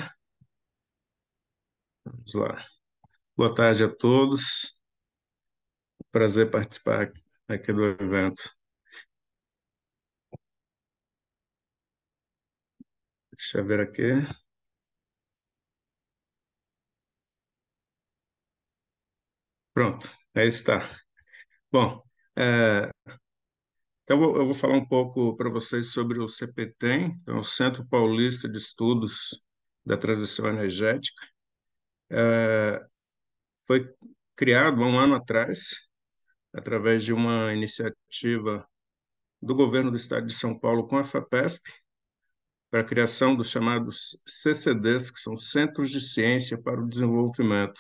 [SPEAKER 5] Vamos lá. Boa tarde a todos. Prazer participar aqui do evento. Deixa eu ver aqui. Pronto, aí está. Bom, é, então eu vou, eu vou falar um pouco para vocês sobre o CPTEM, então, o Centro Paulista de Estudos da Transição Energética. É, foi criado há um ano atrás, através de uma iniciativa do governo do estado de São Paulo com a FAPESP, para a criação dos chamados C C Ds, que são Centros de Ciência para o Desenvolvimento.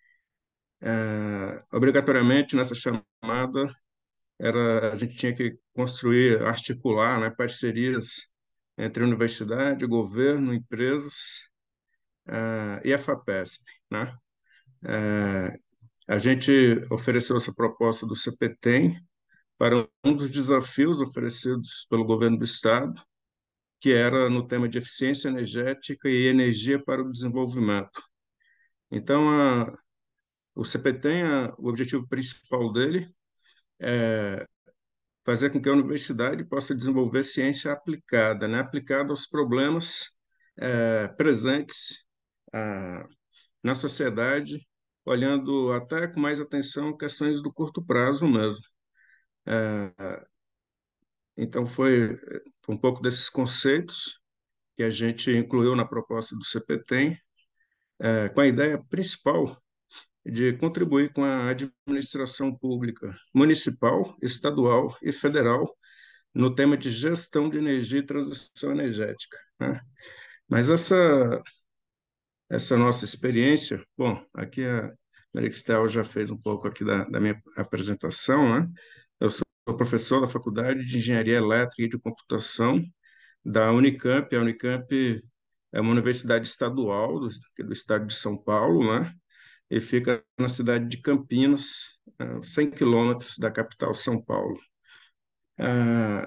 [SPEAKER 5] É, obrigatoriamente, nessa chamada, era, a gente tinha que construir, articular, né, parcerias entre universidade, governo, empresas é, e a FAPESP, né? É, a gente ofereceu essa proposta do CPTEM para um dos desafios oferecidos pelo governo do estado, que era no tema de eficiência energética e energia para o desenvolvimento. Então, a, o CPTEM, a, o objetivo principal dele é fazer com que a universidade possa desenvolver ciência aplicada, né? Aplicada aos problemas é, presentes a, na sociedade, olhando até com mais atenção questões do curto prazo mesmo. É, então, foi, foi um pouco desses conceitos que a gente incluiu na proposta do CPTEM, é, com a ideia principal de contribuir com a administração pública municipal, estadual e federal no tema de gestão de energia e transição energética, né? Mas essa, essa nossa experiência, bom, aqui a Marixtel já fez um pouco aqui da, da minha apresentação, né? Eu sou professor da Faculdade de Engenharia Elétrica e de Computação da Unicamp. A Unicamp é uma universidade estadual do, do estado de São Paulo, né? E fica na cidade de Campinas, a cem quilômetros da capital São Paulo. Ah,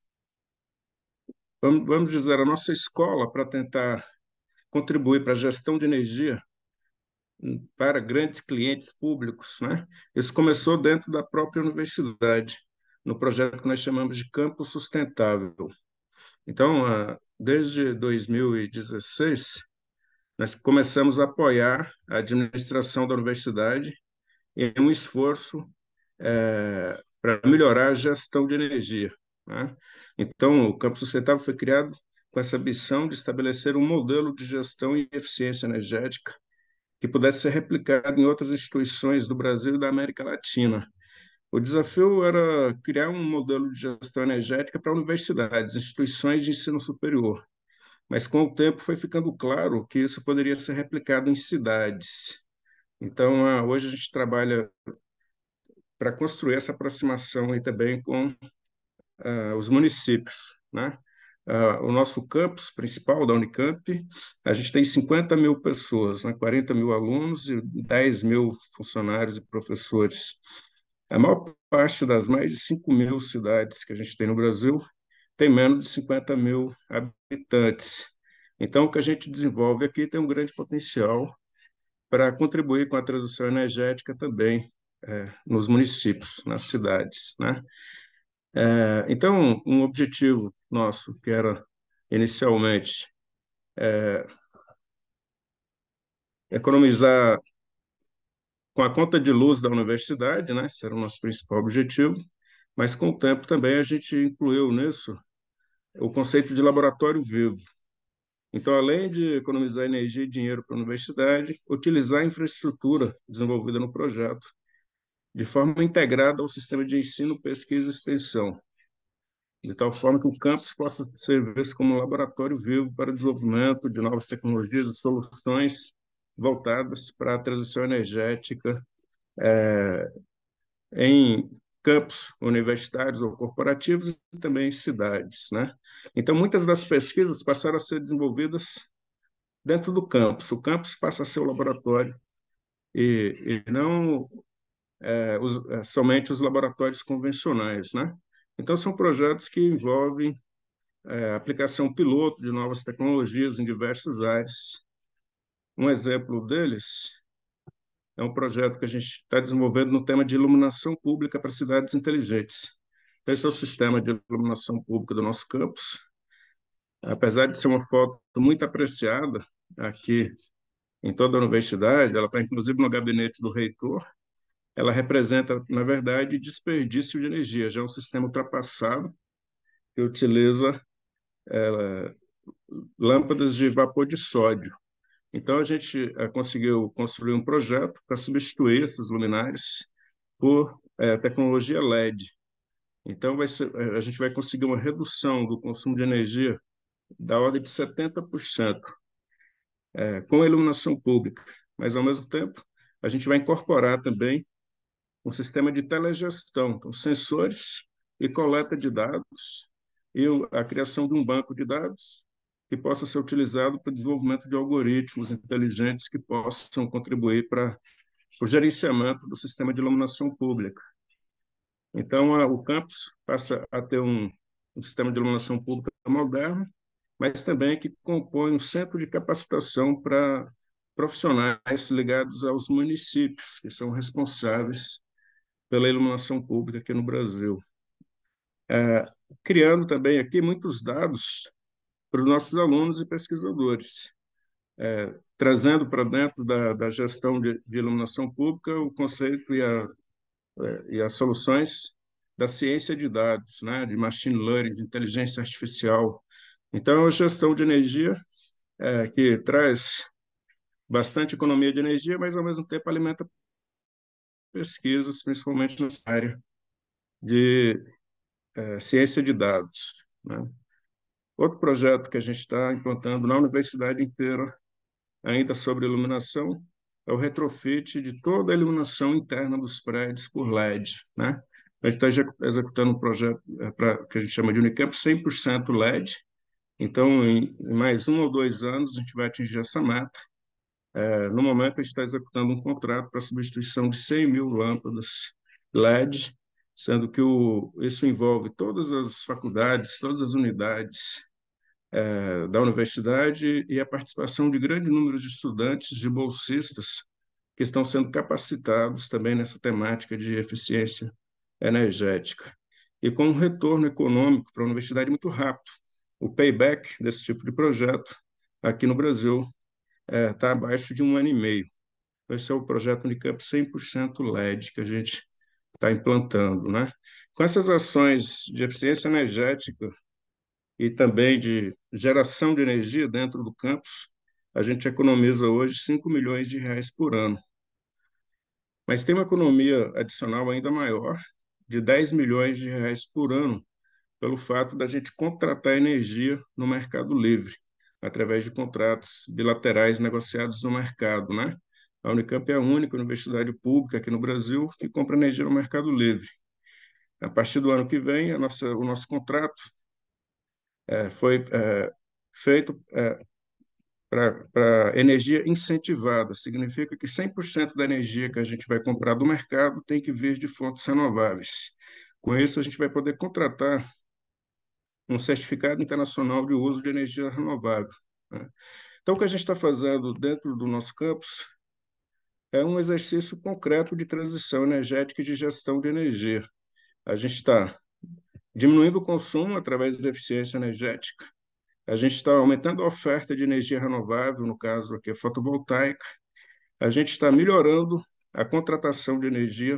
[SPEAKER 5] vamos, vamos dizer, a nossa escola, para tentar contribuir para a gestão de energia para grandes clientes públicos, né? Isso começou dentro da própria universidade, no projeto que nós chamamos de Campus Sustentável. Então, ah, desde dois mil e dezesseis, nós começamos a apoiar a administração da universidade em um esforço é, para melhorar a gestão de energia, né? Então, o Campus Sustentável foi criado com essa ambição de estabelecer um modelo de gestão e eficiência energética que pudesse ser replicado em outras instituições do Brasil e da América Latina. O desafio era criar um modelo de gestão energética para universidades, instituições de ensino superior. Mas, com o tempo, foi ficando claro que isso poderia ser replicado em cidades. Então, hoje a gente trabalha para construir essa aproximação aí também com uh, os municípios, né? Uh, o nosso campus principal da Unicamp, a gente tem cinquenta mil pessoas, né? quarenta mil alunos e dez mil funcionários e professores. A maior parte das mais de cinco mil cidades que a gente tem no Brasil tem menos de cinquenta mil habitantes. Então, o que a gente desenvolve aqui tem um grande potencial para contribuir com a transição energética também é, nos municípios, nas cidades, né? É, então, um objetivo nosso, que era inicialmente economizar com a conta de luz da universidade, né? Esse era o nosso principal objetivo, mas com o tempo também a gente incluiu nisso o conceito de laboratório vivo. Então, além de economizar energia e dinheiro para a universidade, utilizar a infraestrutura desenvolvida no projeto de forma integrada ao sistema de ensino, pesquisa e extensão, de tal forma que o campus possa ser visto como um laboratório vivo para o desenvolvimento de novas tecnologias e soluções voltadas para a transição energética em campos universitários ou corporativos e também em cidades, né? Então, muitas das pesquisas passaram a ser desenvolvidas dentro do campus. O campus passa a ser o laboratório e, e não é, os, é, somente os laboratórios convencionais, né? Então, são projetos que envolvem é, aplicação piloto de novas tecnologias em diversas áreas. Um exemplo deles é um projeto que a gente está desenvolvendo no tema de iluminação pública para cidades inteligentes. Esse é o sistema de iluminação pública do nosso campus. Apesar de ser uma foto muito apreciada aqui em toda a universidade, ela está inclusive no gabinete do reitor, ela representa, na verdade, desperdício de energia. Já é um sistema ultrapassado que utiliza é, lâmpadas de vapor de sódio. Então, a gente é, conseguiu construir um projeto para substituir esses luminares por é, tecnologia L E D. Então, vai ser, a gente vai conseguir uma redução do consumo de energia da ordem de setenta por cento é, com a iluminação pública. Mas, ao mesmo tempo, a gente vai incorporar também um sistema de telegestão, então, sensores e coleta de dados e a criação de um banco de dados que possa ser utilizado para o desenvolvimento de algoritmos inteligentes que possam contribuir para o gerenciamento do sistema de iluminação pública. Então, a, o campus passa a ter um, um sistema de iluminação pública moderno, mas também que compõe um centro de capacitação para profissionais ligados aos municípios, que são responsáveis pela iluminação pública aqui no Brasil. É, criando também aqui muitos dados para os nossos alunos e pesquisadores, é, trazendo para dentro da, da gestão de, de iluminação pública o conceito e, a, é, e as soluções da ciência de dados, né, de machine learning, de inteligência artificial. Então, é uma gestão de energia é, que traz bastante economia de energia, mas, ao mesmo tempo, alimenta pesquisas, principalmente nessa área de é, ciência de dados, né? Outro projeto que a gente está implantando na universidade inteira, ainda sobre iluminação, é o retrofit de toda a iluminação interna dos prédios por L E D, né? A gente está executando um projeto é, pra, que a gente chama de Unicamp cem por cento L E D. Então, em, em mais um ou dois anos, a gente vai atingir essa meta. É, no momento, a gente está executando um contrato para substituição de cem mil lâmpadas L E D, sendo que o, isso envolve todas as faculdades, todas as unidades é, da universidade e a participação de grande número de estudantes, de bolsistas, que estão sendo capacitados também nessa temática de eficiência energética. E com um retorno econômico para a universidade muito rápido. O payback desse tipo de projeto aqui no Brasil está é, abaixo de um ano e meio. Esse é o projeto Unicamp cem por cento L E D que a gente está implantando, né? Com essas ações de eficiência energética e também de geração de energia dentro do campus, a gente economiza hoje cinco milhões de reais por ano. Mas tem uma economia adicional ainda maior, de dez milhões de reais por ano, pelo fato da gente contratar energia no mercado livre, através de contratos bilaterais negociados no mercado, né? A Unicamp é a única universidade pública aqui no Brasil que compra energia no mercado livre. A partir do ano que vem, a nossa, o nosso contrato é, foi é, feito é, para energia incentivada. Significa que cem por cento da energia que a gente vai comprar do mercado tem que vir de fontes renováveis. Com isso, a gente vai poder contratar um certificado internacional de uso de energia renovável, né? Então, o que a gente está fazendo dentro do nosso campus é um exercício concreto de transição energética e de gestão de energia. A gente está diminuindo o consumo através da eficiência energética, a gente está aumentando a oferta de energia renovável, no caso aqui, fotovoltaica, a gente está melhorando a contratação de energia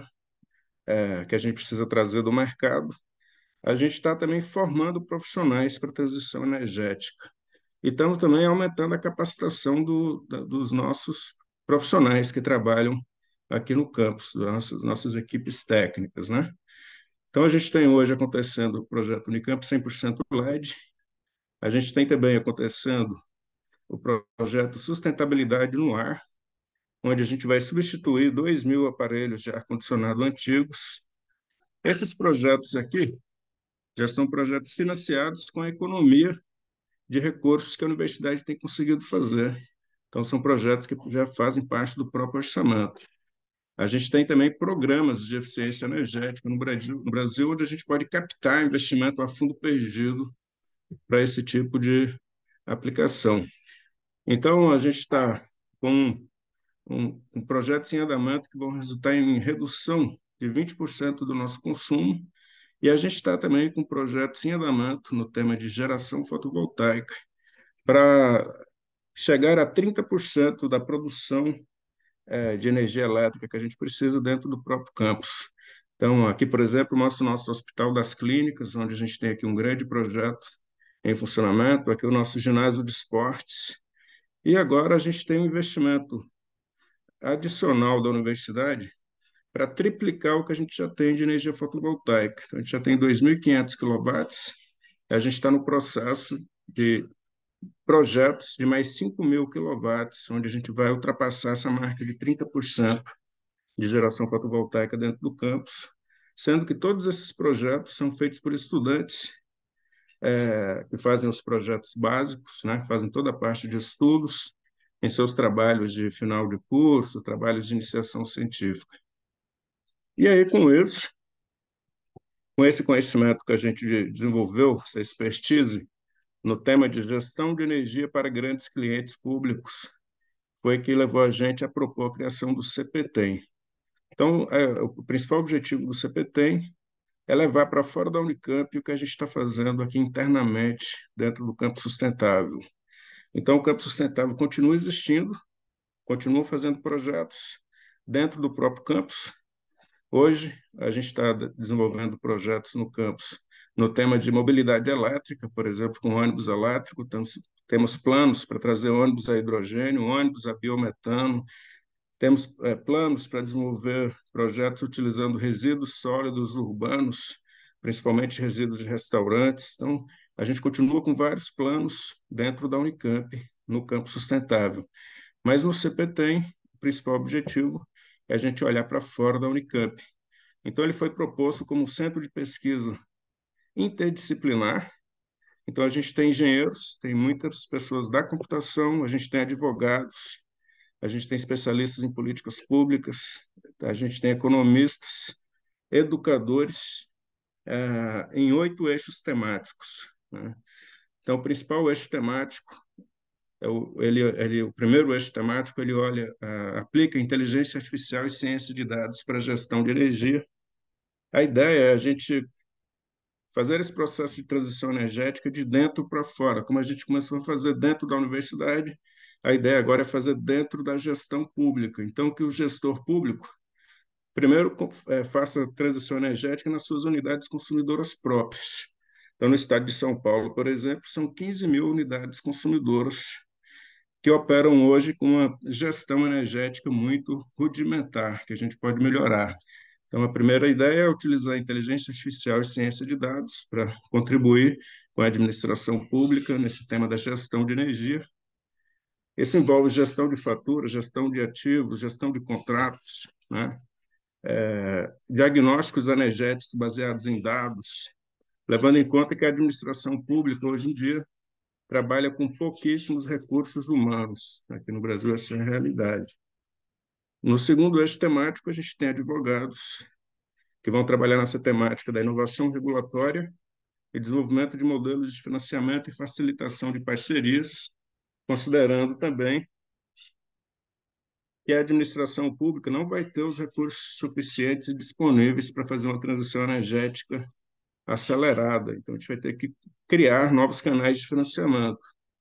[SPEAKER 5] é, que a gente precisa trazer do mercado, a gente está também formando profissionais para a transição energética. E estamos também aumentando a capacitação do, da, dos nossos profissionais que trabalham aqui no campus, das nossas, nossas equipes técnicas, né? Então, a gente tem hoje acontecendo o projeto Unicamp cem por cento L E D, a gente tem também acontecendo o projeto Sustentabilidade no Ar, onde a gente vai substituir dois mil aparelhos de ar-condicionado antigos. Esses projetos aqui já são projetos financiados com a economia de recursos que a universidade tem conseguido fazer. Então, são projetos que já fazem parte do próprio orçamento. A gente tem também programas de eficiência energética no Brasil, no Brasil onde a gente pode captar investimento a fundo perdido para esse tipo de aplicação. Então, a gente está com um, um projetos em andamento que vão resultar em redução de vinte por cento do nosso consumo, e a gente está também com projetos em andamento no tema de geração fotovoltaica, para chegar a trinta por cento da produção é, de energia elétrica que a gente precisa dentro do próprio campus. Então, aqui, por exemplo, mostra o nosso Hospital das Clínicas, onde a gente tem aqui um grande projeto em funcionamento, aqui o nosso ginásio de esportes, e agora a gente tem um investimento adicional da universidade para triplicar o que a gente já tem de energia fotovoltaica. Então, a gente já tem dois mil e quinhentos quilowatts, a gente está no processo de projetos de mais cinco mil quilowatts, onde a gente vai ultrapassar essa marca de trinta por cento de geração fotovoltaica dentro do campus, sendo que todos esses projetos são feitos por estudantes é, que fazem os projetos básicos, né, fazem toda a parte de estudos em seus trabalhos de final de curso, trabalhos de iniciação científica. E aí, com isso, com esse conhecimento que a gente desenvolveu, essa expertise, no tema de gestão de energia para grandes clientes públicos, foi que levou a gente a propor a criação do C P T E M. Então, é, o principal objetivo do C P T E M é levar para fora da Unicamp o que a gente está fazendo aqui internamente, dentro do Campo Sustentável. Então, o Campo Sustentável continua existindo, continua fazendo projetos dentro do próprio campus. Hoje, a gente está desenvolvendo projetos no campus no tema de mobilidade elétrica, por exemplo, com ônibus elétrico, temos, temos planos para trazer ônibus a hidrogênio, ônibus a biometano, temos é, planos para desenvolver projetos utilizando resíduos sólidos urbanos, principalmente resíduos de restaurantes. Então, a gente continua com vários planos dentro da Unicamp, no campo sustentável. Mas no C P T E M, o principal objetivo é a gente olhar para fora da Unicamp. Então, ele foi proposto como um centro de pesquisa interdisciplinar. Então, a gente tem engenheiros, tem muitas pessoas da computação, a gente tem advogados, a gente tem especialistas em políticas públicas, a gente tem economistas, educadores, é, em oito eixos temáticos, né? Então, o principal eixo temático, é o, ele, ele, o primeiro eixo temático, ele olha, uh, aplica inteligência artificial e ciência de dados para a gestão de energia. A ideia é a gente fazer esse processo de transição energética de dentro para fora, como a gente começou a fazer dentro da universidade. A ideia agora é fazer dentro da gestão pública. Então, que o gestor público, primeiro, é, faça a transição energética nas suas unidades consumidoras próprias. Então, no estado de São Paulo, por exemplo, são quinze mil unidades consumidoras que operam hoje com uma gestão energética muito rudimentar, que a gente pode melhorar. Então, a primeira ideia é utilizar a inteligência artificial e ciência de dados para contribuir com a administração pública nesse tema da gestão de energia. Isso envolve gestão de fatura, gestão de ativos, gestão de contratos, né? É, diagnósticos energéticos baseados em dados, levando em conta que a administração pública, hoje em dia, trabalha com pouquíssimos recursos humanos. Aqui no Brasil, essa é a realidade. No segundo eixo temático, a gente tem advogados que vão trabalhar nessa temática da inovação regulatória e desenvolvimento de modelos de financiamento e facilitação de parcerias, considerando também que a administração pública não vai ter os recursos suficientes e disponíveis para fazer uma transição energética acelerada. Então, a gente vai ter que criar novos canais de financiamento.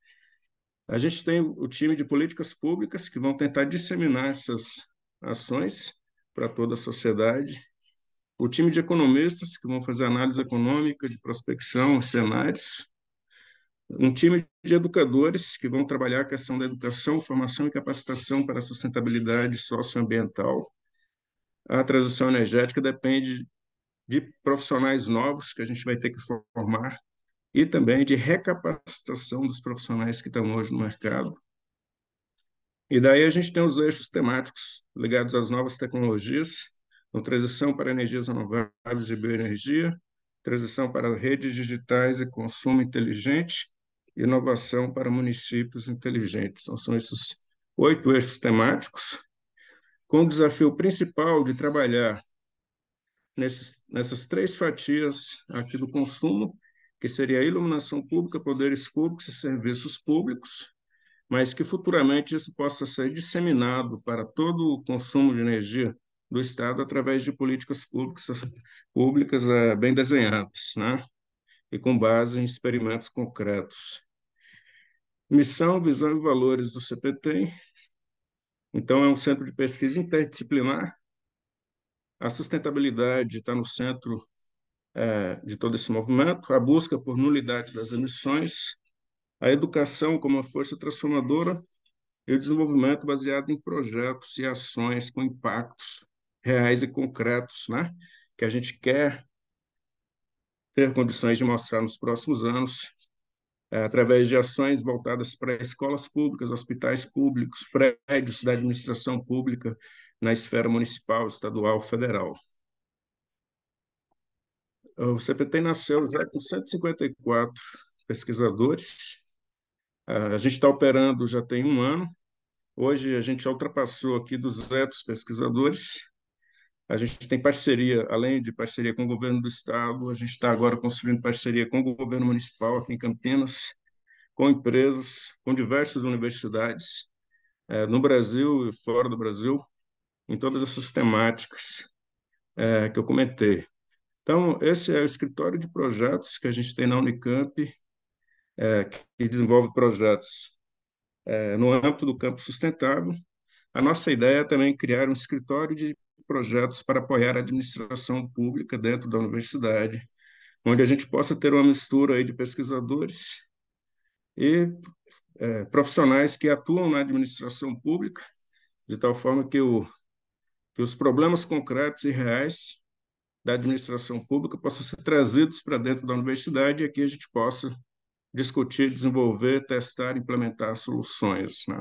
[SPEAKER 5] A gente tem o time de políticas públicas que vão tentar disseminar essas ações para toda a sociedade, o time de economistas que vão fazer análise econômica, de prospecção, cenários, um time de educadores que vão trabalhar a questão da educação, formação e capacitação para a sustentabilidade socioambiental. A transição energética depende de profissionais novos que a gente vai ter que formar e também de recapacitação dos profissionais que estão hoje no mercado. E daí a gente tem os eixos temáticos ligados às novas tecnologias, com transição para energias renováveis e bioenergia, transição para redes digitais e consumo inteligente, inovação para municípios inteligentes. Então, são esses oito eixos temáticos, com o desafio principal de trabalhar nesses, nessas três fatias aqui do consumo, que seria a iluminação pública, poderes públicos e serviços públicos, mas que futuramente isso possa ser disseminado para todo o consumo de energia do Estado através de políticas públicas, públicas é, bem desenhadas, né? E com base em experimentos concretos. Missão, visão e valores do C P T. Então, é um centro de pesquisa interdisciplinar. A sustentabilidade está no centro é, de todo esse movimento, a busca por nulidade das emissões, a educação como uma força transformadora e o desenvolvimento baseado em projetos e ações com impactos reais e concretos, né? Que a gente quer ter condições de mostrar nos próximos anos, é, através de ações voltadas para escolas públicas, hospitais públicos, prédios da administração pública na esfera municipal, estadual, federal. O C P T nasceu já com cento e cinquenta e quatro pesquisadores. A gente está operando já tem um ano. Hoje a gente já ultrapassou aqui duzentos pesquisadores. A gente tem parceria, além de parceria com o governo do estado, a gente está agora construindo parceria com o governo municipal aqui em Campinas, com empresas, com diversas universidades, eh, no Brasil e fora do Brasil, em todas essas temáticas eh, que eu comentei. Então, esse é o escritório de projetos que a gente tem na Unicamp, eh, que desenvolve projetos eh, no âmbito do campo sustentável. A nossa ideia é também criar um escritório de projetos para apoiar a administração pública dentro da universidade, onde a gente possa ter uma mistura aí de pesquisadores e é, profissionais que atuam na administração pública, de tal forma que, o, que os problemas concretos e reais da administração pública possam ser trazidos para dentro da universidade e aqui a gente possa discutir, desenvolver, testar, implementar soluções, né?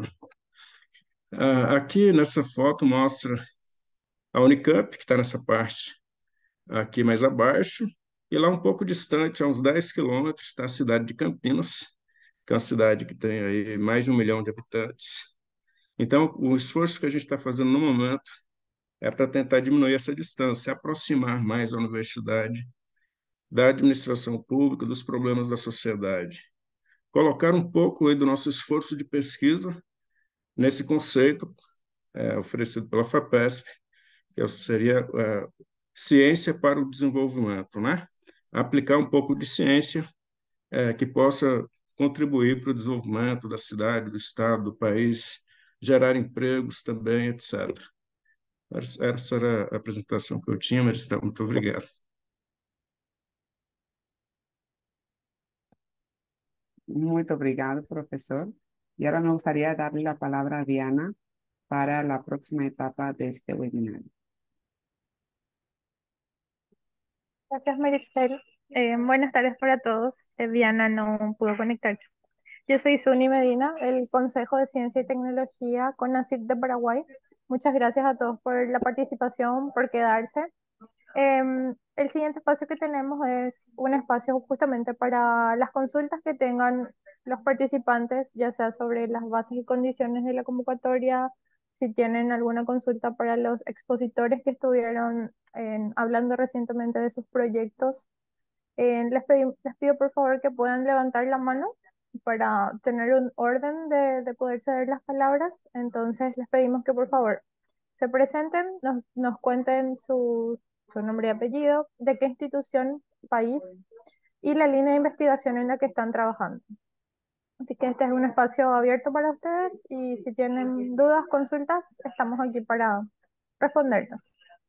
[SPEAKER 5] Ah, aqui nessa foto mostra a Unicamp, que está nessa parte aqui mais abaixo, e lá um pouco distante, a uns dez quilômetros, está a cidade de Campinas, que é uma cidade que tem aí mais de um milhão de habitantes. Então, o esforço que a gente está fazendo no momento é para tentar diminuir essa distância, aproximar mais a universidade da administração pública, dos problemas da sociedade. Colocar um pouco aí do nosso esforço de pesquisa nesse conceito é, oferecido pela FAPESP, que seria é, ciência para o desenvolvimento, né? Aplicar um pouco de ciência é, que possa contribuir para o desenvolvimento da cidade, do estado, do país, gerar empregos também, etcétera. Essa era a apresentação que eu tinha, Maristela. Muito obrigado.
[SPEAKER 2] Muito obrigado, profesor. Y ahora me gustaría darle la palabra a Diana para la próxima etapa de este webinar.
[SPEAKER 6] Gracias, Maricel. Eh, buenas tardes para todos. Eh, Diana no pudo conectarse. Yo soy Suni Medina, del Consejo de Ciencia y Tecnología CONACYT de Paraguay. Muchas gracias a todos por la participación, por quedarse. Em, el siguiente espacio que tenemos es un espacio justamente para las consultas que tengan los participantes, ya sea sobre las bases y condiciones de la convocatoria, si tienen alguna consulta para los expositores que estuvieron en- hablando recientemente de sus proyectos. Eh, les pedí- les pido por favor que puedan levantar la mano para tener un orden de, de poder ceder las palabras. Entonces les pedimos que por favor se presenten, nos, nos cuenten su, su nombre y apellido, de qué institución, país y la línea de investigación en la que están trabajando. Así que este es un espacio abierto para ustedes y si tienen dudas, consultas, estamos aquí para respondernos.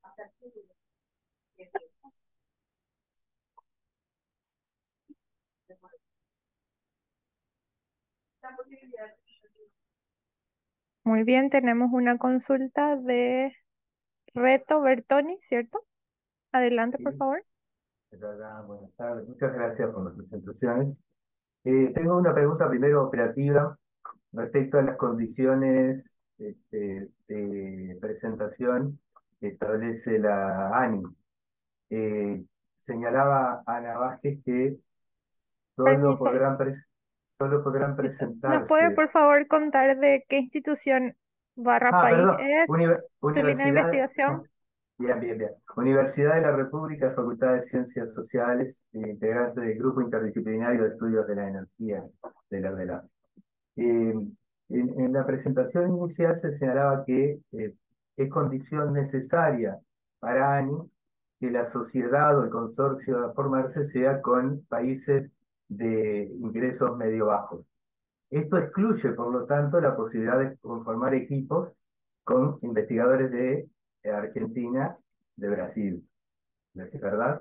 [SPEAKER 6] Muy bien, tenemos una consulta de Reto Bertoni, ¿cierto? Adelante, por
[SPEAKER 7] Sí,
[SPEAKER 6] favor.
[SPEAKER 7] hola, buenas tardes. Muchas gracias por las presentaciones. Eh, tengo una pregunta primero operativa respecto a las condiciones este, de presentación que establece la ANI. Eh, señalaba Ana Vázquez que solo
[SPEAKER 6] Permiso.
[SPEAKER 7] podrán, pres- solo podrán
[SPEAKER 6] ¿Nos puede,
[SPEAKER 7] presentarse.
[SPEAKER 6] por favor, contar de qué institución barra
[SPEAKER 7] Ah,
[SPEAKER 6] país
[SPEAKER 7] perdón,
[SPEAKER 6] es
[SPEAKER 7] Univer-
[SPEAKER 6] su línea de
[SPEAKER 7] Universidad de,
[SPEAKER 6] investigación?
[SPEAKER 7] bien, bien, bien. Universidad de la República, Facultad de Ciencias Sociales, e integrante del Grupo Interdisciplinario de Estudios de la Energía de la UDELA. Eh, en, en la presentación inicial se señalaba que eh, es condición necesaria para ANI que la sociedad o el consorcio a formarse sea con países de ingresos medio bajos. Esto excluye, por lo tanto, la posibilidad de conformar equipos con investigadores de eh, Argentina, de Brasil, ¿es verdad?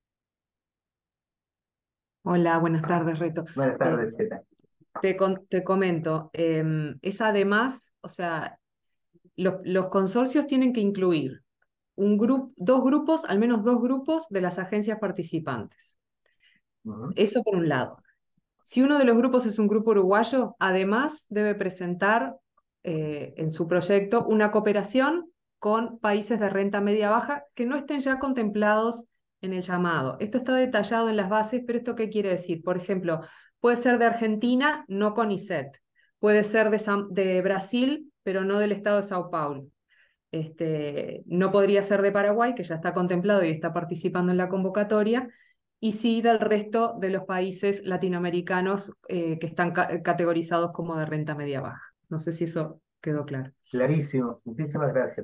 [SPEAKER 1] Hola, buenas tardes, Reto.
[SPEAKER 7] Buenas
[SPEAKER 1] Eh,
[SPEAKER 7] tardes, ¿qué tal?
[SPEAKER 1] te, con- te comento, em, es además, o sea, los, los consorcios tienen que incluir un grupo, dos grupos, al menos dos grupos de las agencias participantes.
[SPEAKER 7] Ujú.
[SPEAKER 1] Eso por un lado. Si uno de los grupos es un grupo uruguayo, además debe presentar eh, en su proyecto una cooperación con países de renta media-baja que no estén ya contemplados en el llamado. Esto está detallado en las bases, pero ¿esto qué quiere decir? Por ejemplo, puede ser de Argentina, no con I S E T. Puede ser de, San, de Brasil, pero no del estado de Sao Paulo. Este, no podría ser de Paraguay, que ya está contemplado y está participando en la convocatoria, y sí del resto de los países latinoamericanos eh, que están ca categorizados como de renta media baja. No sé si eso quedó claro.
[SPEAKER 7] Clarísimo, muchísimas gracias.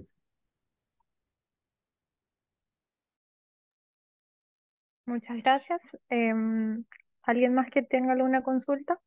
[SPEAKER 6] Muchas gracias. Em, ¿alguien más que tenga alguna consulta?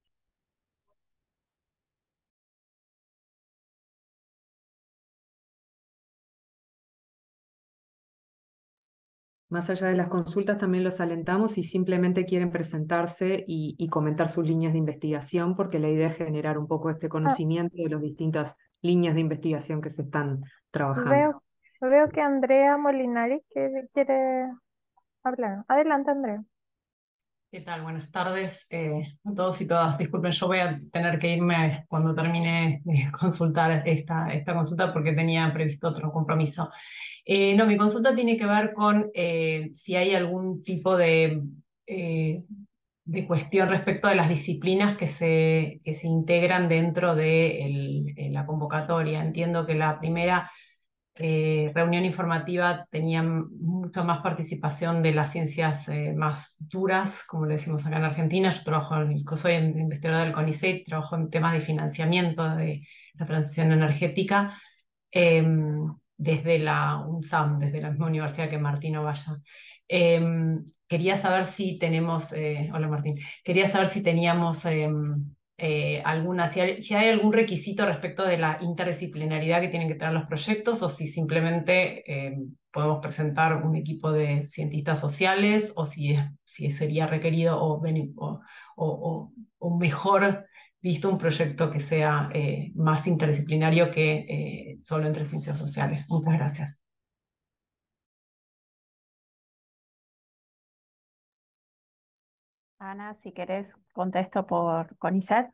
[SPEAKER 1] Más allá de las consultas, también los alentamos si simplemente quieren presentarse y, y comentar sus líneas de investigación, porque la idea es generar un poco este
[SPEAKER 6] Ah,
[SPEAKER 1] conocimiento de las distintas líneas de investigación que se están trabajando.
[SPEAKER 6] veo, veo que Andrea Molinari quiere, quiere hablar. Adelante, Andrea.
[SPEAKER 8] ¿Qué tal? Buenas tardes eh, a todos y todas. Disculpen, yo voy a tener que irme cuando termine de consultar esta, esta consulta porque tenía previsto otro compromiso. Eh, no, mi consulta tiene que ver con eh, si hay algún tipo de, eh, de cuestión respecto de las disciplinas que se, que se integran dentro de el- en la convocatoria. Entiendo que la primera eh, reunión informativa tenía mucha más participación de las ciencias eh, más duras, como le decimos acá en Argentina. Yo trabajo en, soy investigadora del CONICET, trabajo en temas de financiamiento de la transición energética eh, desde la UNSAM, desde la misma universidad que Martín Ovalla. Eh, quería saber si tenemos, eh, hola Martín, quería saber si teníamos eh, eh, alguna, si hay, si hay algún requisito respecto de la interdisciplinaridad que tienen que tener los proyectos o si simplemente eh, podemos presentar un equipo de cientistas sociales o si, es, si sería requerido o, o, o, o mejor visto un proyecto que sea eh, más interdisciplinario que eh, solo entre ciencias sociales. Muchas gracias.
[SPEAKER 9] Ana, si querés, contesto por CONICET.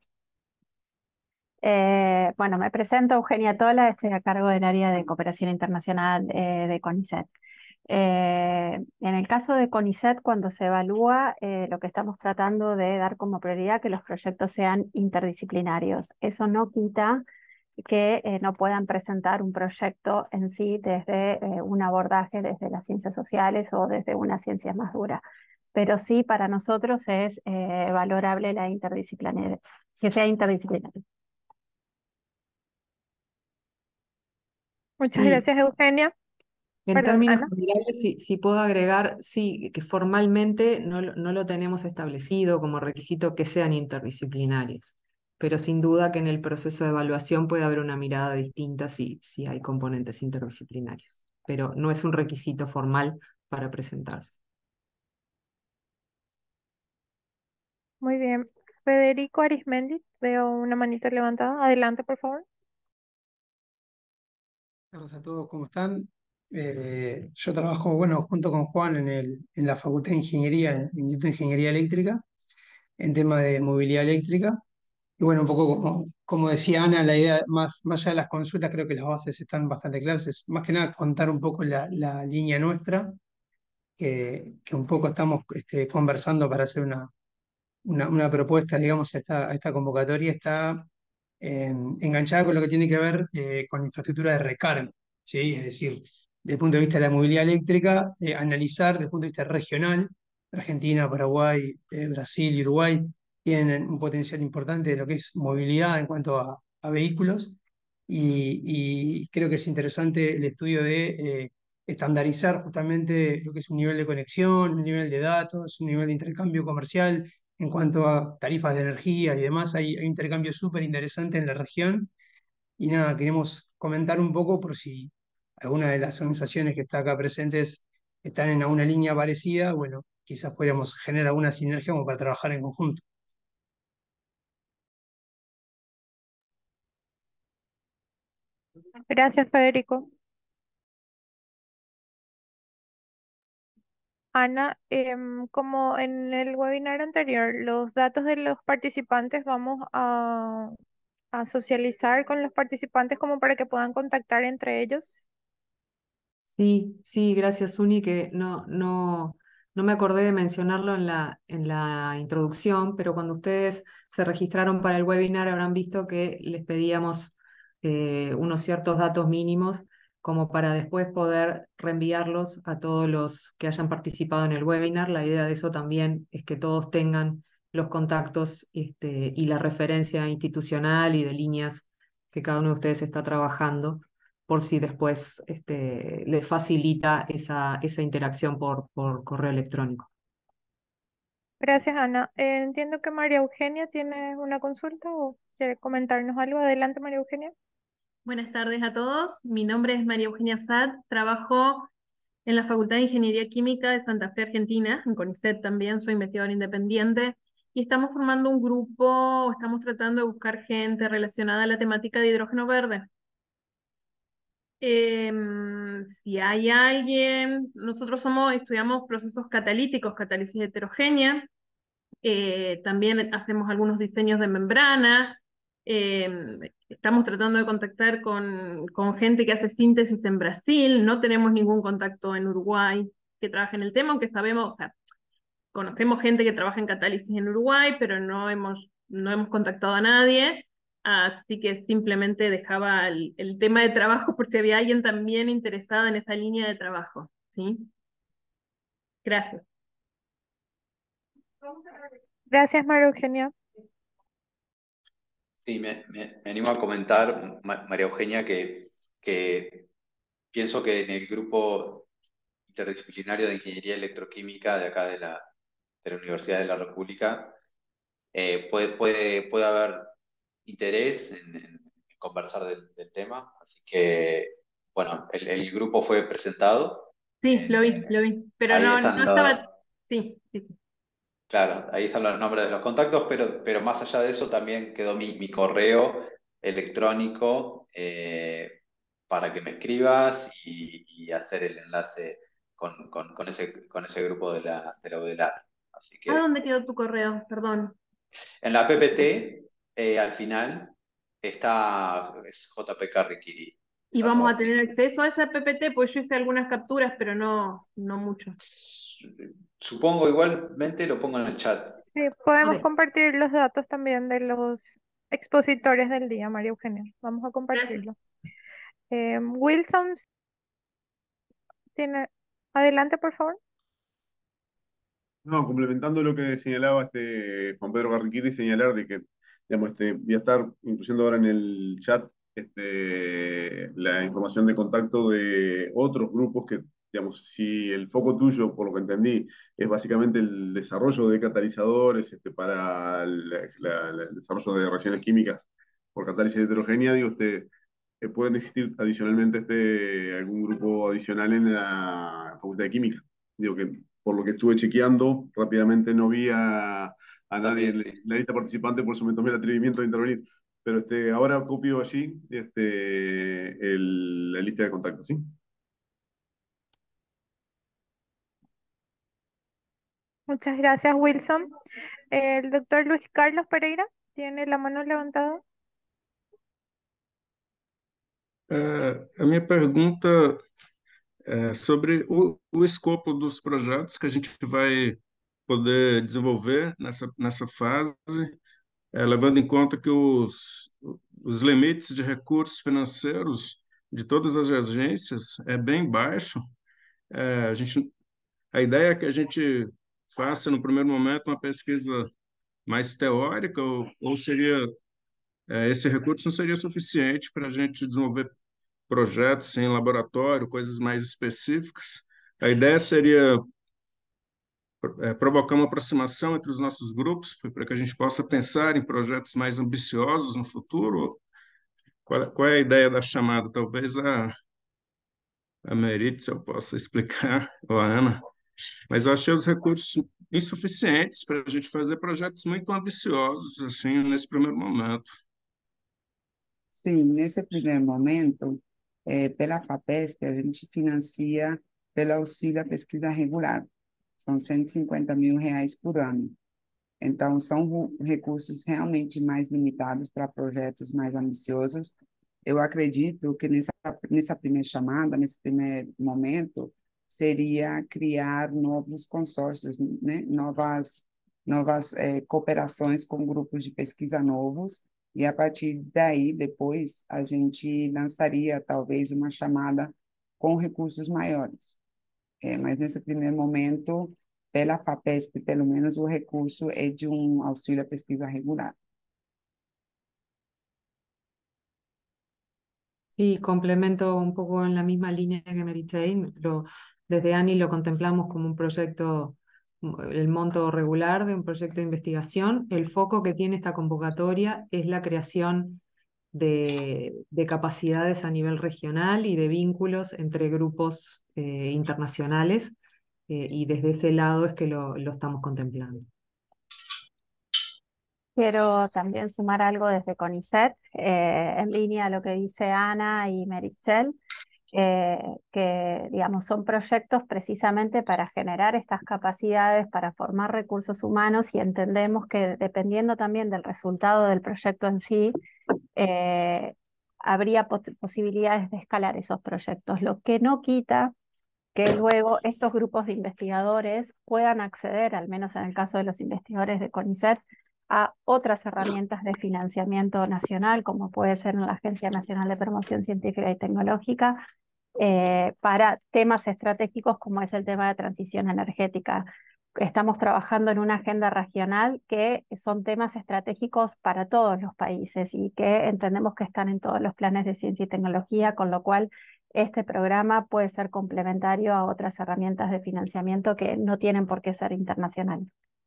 [SPEAKER 9] Eh, bueno, me presento Eugenia Tola, estoy a cargo del área de cooperación internacional eh, de CONICET. Eh, en el caso de CONICET, cuando se evalúa, eh, lo que estamos tratando de dar como prioridad que los proyectos sean interdisciplinarios. Eso no quita que eh, no puedan presentar un proyecto en sí desde eh, un abordaje desde las ciencias sociales o desde unas ciencias más duras. pero sí para nosotros es eh, valorable la interdisciplinaria, que sea interdisciplinario.
[SPEAKER 6] Muchas
[SPEAKER 1] Sí,
[SPEAKER 6] gracias, Eugenia.
[SPEAKER 1] en
[SPEAKER 6] Perdón,
[SPEAKER 1] términos
[SPEAKER 6] Ana.
[SPEAKER 1] generales, si, si puedo agregar, sí, que formalmente no, lo- no lo tenemos establecido como requisito que sean interdisciplinarios, pero sin duda que en el proceso de evaluación puede haber una mirada distinta si, si hay componentes interdisciplinarios, pero no es un requisito formal para presentarse.
[SPEAKER 6] Muy bien. Federico Arismendi, veo una manito levantada. Adelante, por favor.
[SPEAKER 10] Buenas tardes a todos, ¿cómo están? Eh, yo trabajo, bueno, junto con Juan en el, en la Facultad de Ingeniería, en el Instituto de Ingeniería Eléctrica, en tema de movilidad eléctrica. Y bueno, un poco como, como decía Ana, la idea, más, más allá de las consultas, creo que las bases están bastante claras. Es más que nada contar un poco la, la línea nuestra, que, que un poco estamos este, conversando para hacer una, una, una propuesta, digamos, a esta, a esta convocatoria. Está eh, enganchada con lo que tiene que ver eh, con infraestructura de recarga, ¿sí? Es decir, desde el punto de vista de la movilidad eléctrica, eh, analizar desde el punto de vista regional, Argentina, Paraguay, eh, Brasil y Uruguay tienen un potencial importante de lo que es movilidad en cuanto a, a vehículos, y, y creo que es interesante el estudio de eh, estandarizar justamente lo que es un nivel de conexión, un nivel de datos, un nivel de intercambio comercial en cuanto a tarifas de energía y demás. Hay, hay un intercambio súper interesante en la región. Y nada, queremos comentar un poco por si alguna de las organizaciones que está acá presentes están en alguna línea parecida. Bueno, quizás podríamos generar alguna sinergia como para trabajar en conjunto.
[SPEAKER 6] Gracias, Federico. Ana, em, como en el webinar anterior, los datos de los participantes vamos a, a socializar con los participantes como para que puedan contactar entre ellos.
[SPEAKER 1] Sí, sí, gracias, Uni, que no, no, no me acordé de mencionarlo en la, en la introducción, pero cuando ustedes se registraron para el webinar habrán visto que les pedíamos eh, unos ciertos datos mínimos como para después poder reenviarlos a todos los que hayan participado en el webinar. La idea de eso también es que todos tengan los contactos este, y la referencia institucional y de líneas que cada uno de ustedes está trabajando por si después este, le facilita esa, esa interacción por, por correo electrónico.
[SPEAKER 6] Gracias, Ana. Eh, entiendo que María Eugenia tiene una consulta o quiere comentarnos algo. Adelante, María Eugenia.
[SPEAKER 11] Buenas tardes a todos. Mi nombre es María Eugenia Sad. Trabajo en la Facultad de Ingeniería Química de Santa Fe, Argentina, en CONICET también. Soy investigadora independiente y estamos formando un grupo, estamos tratando de buscar gente relacionada a la temática de hidrógeno verde. Em, si hay alguien, nosotros somos, estudiamos procesos catalíticos, catálisis heterogénea. Eh, también hacemos algunos diseños de membrana. eh, Estamos tratando de contactar con, con gente que hace síntesis en Brasil. No tenemos ningún contacto en Uruguay que trabaje en el tema, aunque sabemos, o sea, conocemos gente que trabaja en catálisis en Uruguay, pero no hemos, no hemos contactado a nadie. Así que simplemente dejaba el, el tema de trabajo por si había alguien también interesado en esa línea de trabajo. ¿Sí? Gracias.
[SPEAKER 6] Gracias, María Eugenia.
[SPEAKER 3] Sí, me, me- me animo a comentar, Ma- María Eugenia, que, que pienso que en el grupo interdisciplinario de Ingeniería Electroquímica de acá de la, de la Universidad de la República, eh, puede, puede, puede haber interés en, en conversar del, del tema. Así que, bueno, el, el grupo fue presentado.
[SPEAKER 11] Sí, lo
[SPEAKER 3] en-
[SPEAKER 11] vi, lo
[SPEAKER 3] en-
[SPEAKER 11] vi. Pero
[SPEAKER 3] ahí
[SPEAKER 11] no,
[SPEAKER 3] están
[SPEAKER 11] no
[SPEAKER 3] los,
[SPEAKER 11] estaba. Sí, sí, sí.
[SPEAKER 3] claro, ahí están los nombres de los contactos, pero, pero más allá de eso también quedó mi, mi correo electrónico eh, para que me escribas y, y hacer el enlace con, con, con ese, con ese grupo de la, de la U D E L A R. Así
[SPEAKER 11] ¿A
[SPEAKER 3] que
[SPEAKER 11] dónde quedó tu correo? Perdón.
[SPEAKER 3] en la P P T, eh, al final, está es J P K Riquiri,
[SPEAKER 11] ¿Y vamos a
[SPEAKER 3] arroba
[SPEAKER 11] tener acceso a esa P P T? Pues yo hice algunas capturas, pero no, no mucho.
[SPEAKER 3] Supongo igualmente lo pongo en el chat.
[SPEAKER 6] Sí, podemos
[SPEAKER 11] Ok,
[SPEAKER 6] compartir los datos también de los expositores del día, María Eugenia. Vamos a
[SPEAKER 11] gracias.
[SPEAKER 6] compartirlo. Em, Wilson, tiene... Adelante, por favor.
[SPEAKER 12] No, complementando lo que señalaba este Juan Pedro Garriquiri, señalar de que, digamos, este, voy a estar incluyendo ahora en el chat este, la información de contacto de otros grupos que, digamos, si el foco tuyo, por lo que entendí, es básicamente el desarrollo de catalizadores este, para el, la- la- el desarrollo de reacciones químicas por catálisis heterogénea, digo, este, eh, pueden existir adicionalmente este, algún grupo adicional en la Facultad de Química. Digo que por lo que estuve chequeando, rápidamente no vi a, a nadie
[SPEAKER 3] También,
[SPEAKER 12] en
[SPEAKER 3] sí.
[SPEAKER 12] la lista participante, por eso me tomé el atrevimiento de intervenir. Pero este, ahora copio allí este, el- la lista de contactos, ¿sí?
[SPEAKER 6] Muchas gracias, Wilson. El doctor Luis Carlos Pereira tiene la mano levantada.
[SPEAKER 5] Eh, a minha pergunta é sobre o, o escopo dos projetos que a gente vai poder desenvolver nessa, nessa fase, é, levando em conta que os, os limites de recursos financeiros de todas as agências é bem baixo. É, a gente, a ideia é que a gente faça, no primeiro momento, uma pesquisa mais teórica, ou, ou seria, é, esse recurso não seria suficiente para a gente desenvolver projetos em laboratório, coisas mais específicas. A ideia seria é, provocar uma aproximação entre os nossos grupos, para que a gente possa pensar em projetos mais ambiciosos no futuro. Qual, qual é a ideia da chamada? Talvez a, a Merit, se eu possa explicar, ou a Ana, mas eu achei os recursos insuficientes para a gente fazer projetos muito ambiciosos, assim, nesse primeiro momento.
[SPEAKER 2] Sim, nesse primeiro momento, eh, pela FAPESP, a gente financia pelo auxílio à pesquisa regular. São cento e cinquenta mil reais por ano. Então, são ru- recursos realmente mais limitados para projetos mais ambiciosos. Eu acredito que nessa, nessa primeira chamada, nesse primeiro momento, seria criar novos consórcios, né? Novas, novas eh, cooperações com grupos de pesquisa novos, e a partir daí, depois, a gente lançaria talvez uma chamada com recursos maiores. É, mas nesse primeiro momento, pela FAPESP, pelo menos o recurso é de um auxílio à pesquisa regular.
[SPEAKER 1] Sí, complemento un poco en la misma línea que Mary Jane. Lo, desde ANI lo contemplamos como un proyecto, mm, el monto regular de un proyecto de investigación. El foco que tiene esta convocatoria es la creación de, de capacidades a nivel regional y de vínculos entre grupos eh, internacionales, eh, y desde ese lado es que lo, lo estamos contemplando.
[SPEAKER 9] Quiero también sumar algo desde CONICET, eh, en línea a lo que dice Ana y Merichel, eh, que digamos, son proyectos precisamente para generar estas capacidades, para formar recursos humanos, y entendemos que dependiendo también del resultado del proyecto en sí, eh, habría pos- posibilidades de escalar esos proyectos, lo que no quita que luego estos grupos de investigadores puedan acceder, al menos en el caso de los investigadores de CONICET, a otras herramientas de financiamiento nacional, como puede ser en la Agencia Nacional de Promoción Científica y Tecnológica, eh, para temas estratégicos como es el tema de transición energética. Estamos trabajando en una agenda regional que son temas estratégicos para todos los países y que entendemos que están en todos los planes de ciencia y tecnología, con lo cual este programa puede ser complementario a otras herramientas de financiamiento que no tienen por qué ser internacionales.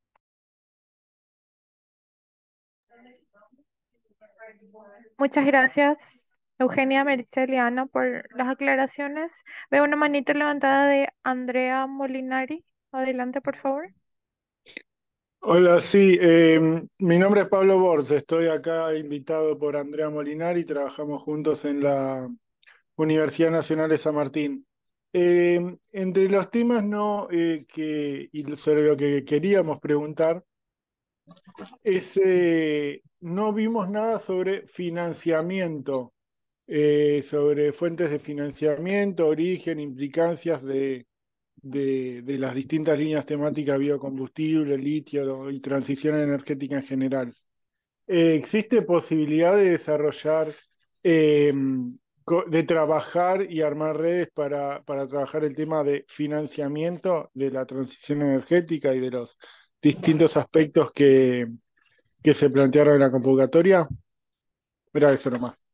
[SPEAKER 6] Muchas gracias, Eugenia, Merichel y Ana, por las aclaraciones. Veo una manito levantada de Andrea Molinari. Adelante, por favor.
[SPEAKER 13] Hola, sí, eh, mi nombre es Pablo Borges, estoy acá invitado por Andrea Molinari, trabajamos juntos en la Universidad Nacional de San Martín. Eh, entre los temas no, eh, que, y sobre lo que queríamos preguntar, es, eh, no vimos nada sobre financiamiento, eh, sobre fuentes de financiamiento, origen, implicancias de de, de las distintas líneas temáticas, biocombustible, litio y transición energética en general. Eh, ¿existe posibilidad de desarrollar eh, de trabajar y armar redes para, para trabajar el tema de financiamiento de la transición energética y de los distintos aspectos que, que se plantearon en la convocatoria. Era eso nomás.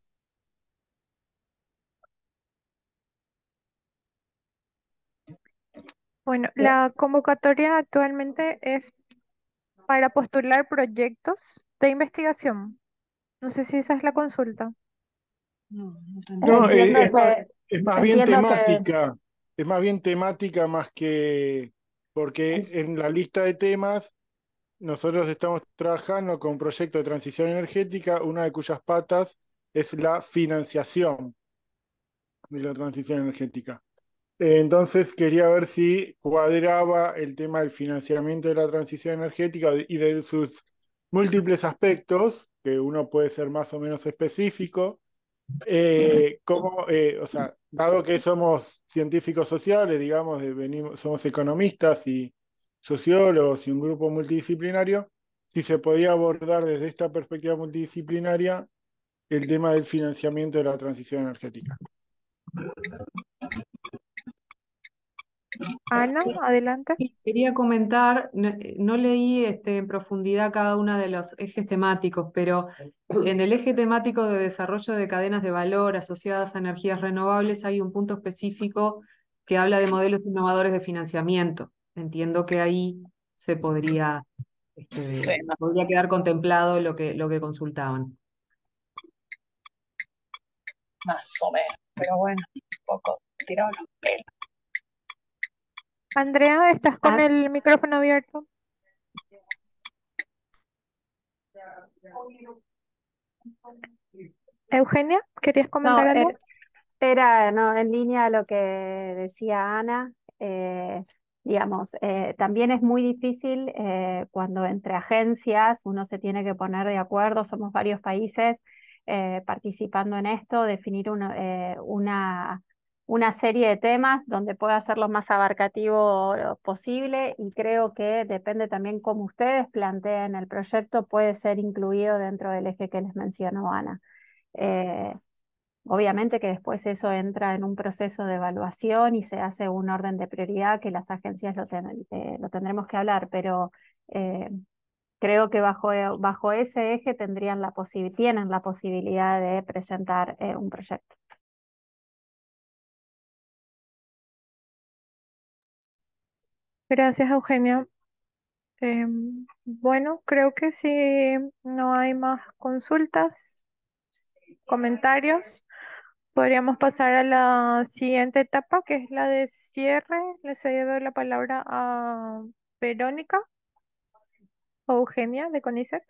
[SPEAKER 6] Bueno, la convocatoria actualmente es para postular proyectos de investigación. No sé si esa es la consulta.
[SPEAKER 8] No, no te
[SPEAKER 13] No,
[SPEAKER 8] entiendo.
[SPEAKER 13] eh,
[SPEAKER 9] Entiendo
[SPEAKER 13] es más,
[SPEAKER 9] que,
[SPEAKER 13] es más bien
[SPEAKER 9] entiendo que,
[SPEAKER 13] temática, es más bien temática más que, porque en la lista de temas nosotros estamos trabajando con proyectos de transición energética, una de cuyas patas es la financiación de la transición energética. Eh, Entonces quería ver si cuadraba el tema del financiamiento de la transición energética y de sus múltiples aspectos, que uno puede ser más o menos específico, eh, como, eh, o sea, dado que somos científicos sociales, digamos, eh, venimos, somos economistas y sociólogos y un grupo multidisciplinario, si se podía abordar desde esta perspectiva multidisciplinaria el tema del financiamiento de la transición energética.
[SPEAKER 6] Ana, adelante.
[SPEAKER 1] Quería comentar, no, no leí este, en profundidad cada uno de los ejes temáticos, pero en el eje temático de desarrollo de cadenas de valor asociadas a energías renovables hay un punto específico que habla de modelos innovadores de financiamiento. Entiendo que ahí se podría, este,
[SPEAKER 8] Sí, no,
[SPEAKER 1] podría quedar contemplado lo que, lo que consultaban.
[SPEAKER 8] más o menos, pero bueno, un poco tirado los pelos.
[SPEAKER 6] Andrea, ¿estás con
[SPEAKER 9] ah,
[SPEAKER 6] el micrófono abierto? Eugenia, ¿querías comentar
[SPEAKER 9] no,
[SPEAKER 6] algo?
[SPEAKER 9] er- era no, en línea a lo que decía Ana. eh, digamos, eh, también es muy difícil eh, cuando entre agencias uno se tiene que poner de acuerdo, somos varios países eh, participando en esto, definir uno, eh, una, una serie de temas donde pueda ser lo más abarcativo posible, y creo que depende también cómo ustedes planteen el proyecto, puede ser incluido dentro del eje que les mencionó Ana. Eh, Obviamente que después eso entra en un proceso de evaluación y se hace un orden de prioridad que las agencias lo, ten- eh, lo tendremos que hablar, pero eh, creo que bajo, e- bajo ese eje tendrían la posi- tienen la posibilidad de presentar eh, un proyecto.
[SPEAKER 6] Gracias, Eugenia. Em, bueno, creo que si no hay más consultas, comentarios, podríamos pasar a la siguiente etapa, que es la de cierre. Le cedo la palabra a Verónica o Eugenia de CONICET.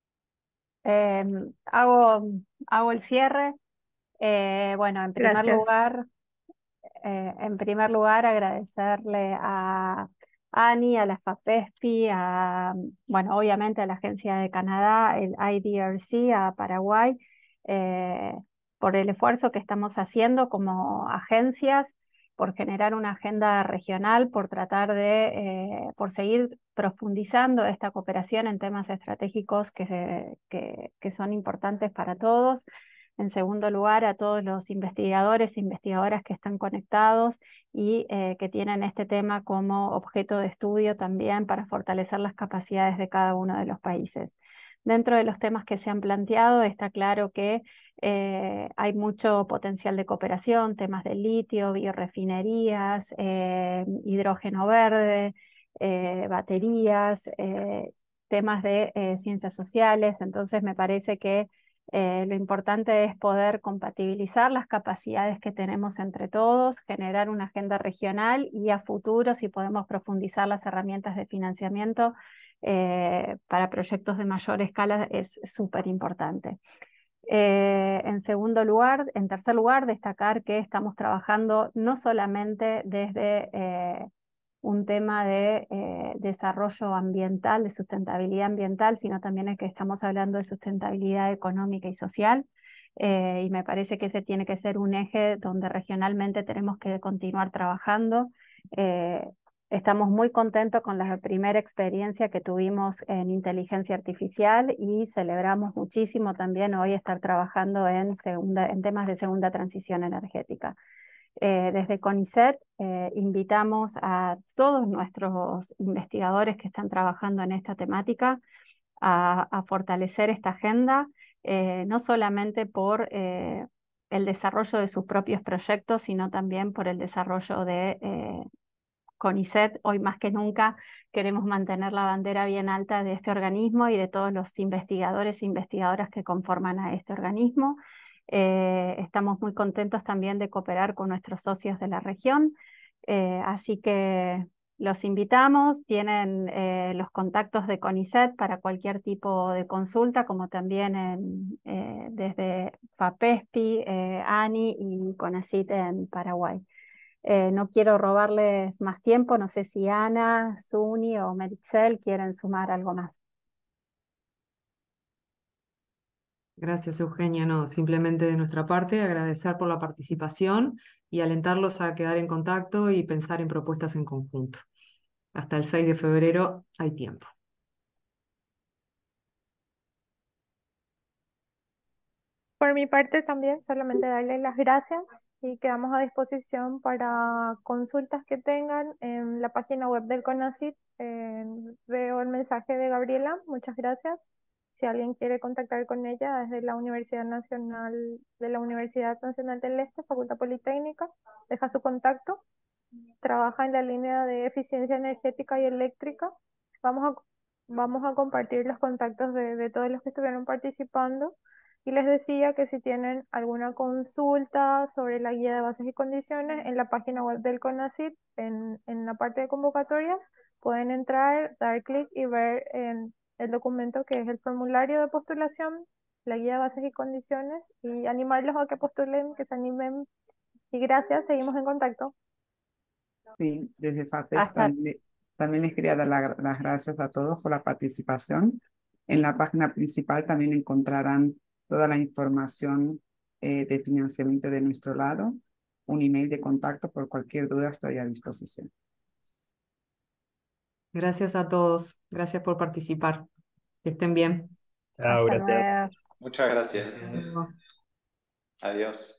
[SPEAKER 9] Eh, hago, hago el cierre. Eh, bueno, en primer
[SPEAKER 6] Gracias.
[SPEAKER 9] lugar, Eh, en primer lugar, agradecerle a Ani, a la FAPESPI, a, bueno, obviamente a la Agencia de Canadá, el I D R C, a Paraguay, eh, por el esfuerzo que estamos haciendo como agencias, por generar una agenda regional, por tratar de, eh, por seguir profundizando esta cooperación en temas estratégicos que, se- que, que son importantes para todos. En segundo lugar, a todos los investigadores e investigadoras que están conectados y eh, que tienen este tema como objeto de estudio también para fortalecer las capacidades de cada uno de los países. Dentro de los temas que se han planteado, está claro que eh, hay mucho potencial de cooperación, temas de litio, biorefinerías, eh, hidrógeno verde, eh, baterías, eh, temas de eh, ciencias sociales. Entonces me parece que eh, lo importante es poder compatibilizar las capacidades que tenemos entre todos, generar una agenda regional y a futuro, si podemos profundizar las herramientas de financiamiento eh, para proyectos de mayor escala, es súper importante. Eh, en segundo lugar, en tercer lugar, destacar que estamos trabajando no solamente desde eh, un tema de eh, desarrollo ambiental, de sustentabilidad ambiental, sino también es que estamos hablando de sustentabilidad económica y social. Eh, y me parece que ese tiene que ser un eje donde regionalmente tenemos que continuar trabajando. Eh, Estamos muy contentos con la primera experiencia que tuvimos en inteligencia artificial y celebramos muchísimo también hoy estar trabajando en, segunda, en temas de segunda transición energética. Eh, desde CONICET eh, invitamos a todos nuestros investigadores que están trabajando en esta temática a, a fortalecer esta agenda, eh, no solamente por eh, el desarrollo de sus propios proyectos, sino también por el desarrollo de eh, CONICET. Hoy más que nunca queremos mantener la bandera bien alta de este organismo y de todos los investigadores e investigadoras que conforman a este organismo. Eh, estamos muy contentos también de cooperar con nuestros socios de la región, eh, así que los invitamos, tienen eh, los contactos de CONICET para cualquier tipo de consulta, como también en, eh, desde FAPESPI, eh, ANI y CONACYT en Paraguay. Eh, no quiero robarles más tiempo, no sé si Ana, Suni o Meritxell quieren sumar algo más.
[SPEAKER 1] Gracias, Eugenia. No, simplemente de nuestra parte agradecer por la participación y alentarlos a quedar en contacto y pensar en propuestas en conjunto. Hasta el seis de febrero hay tiempo.
[SPEAKER 6] Por mi parte también, solamente darles las gracias y quedamos a disposición para consultas que tengan en la página web del CONACYT. Eh, veo el mensaje de Gabriela, muchas gracias. Si alguien quiere contactar con ella desde la Universidad Nacional, de la Universidad Nacional del Este, Facultad Politécnica, deja su contacto. Trabaja en la línea de eficiencia energética y eléctrica. Vamos a, vamos a compartir los contactos de, de todos los que estuvieron participando. Y les decía que si tienen alguna consulta sobre la guía de bases y condiciones, en la página web del CONACYT, en, en la parte de convocatorias, pueden entrar, dar clic y ver en el documento que es el formulario de postulación, la guía de bases y condiciones, y animarlos a que postulen, que se animen. Y gracias, seguimos en contacto.
[SPEAKER 2] Sí, desde FAPES
[SPEAKER 9] Hasta,
[SPEAKER 2] también, también les quería dar la- las gracias a todos por la participación. En la página principal también encontrarán toda la información eh, de financiamiento de nuestro lado, un email de contacto por cualquier duda, estoy a disposición.
[SPEAKER 1] Gracias a todos. Gracias por participar. Que estén bien.
[SPEAKER 7] Chao,
[SPEAKER 9] hasta
[SPEAKER 7] gracias.
[SPEAKER 9] luego.
[SPEAKER 3] Muchas gracias.
[SPEAKER 4] Gracias.
[SPEAKER 1] Luego.
[SPEAKER 3] Adiós.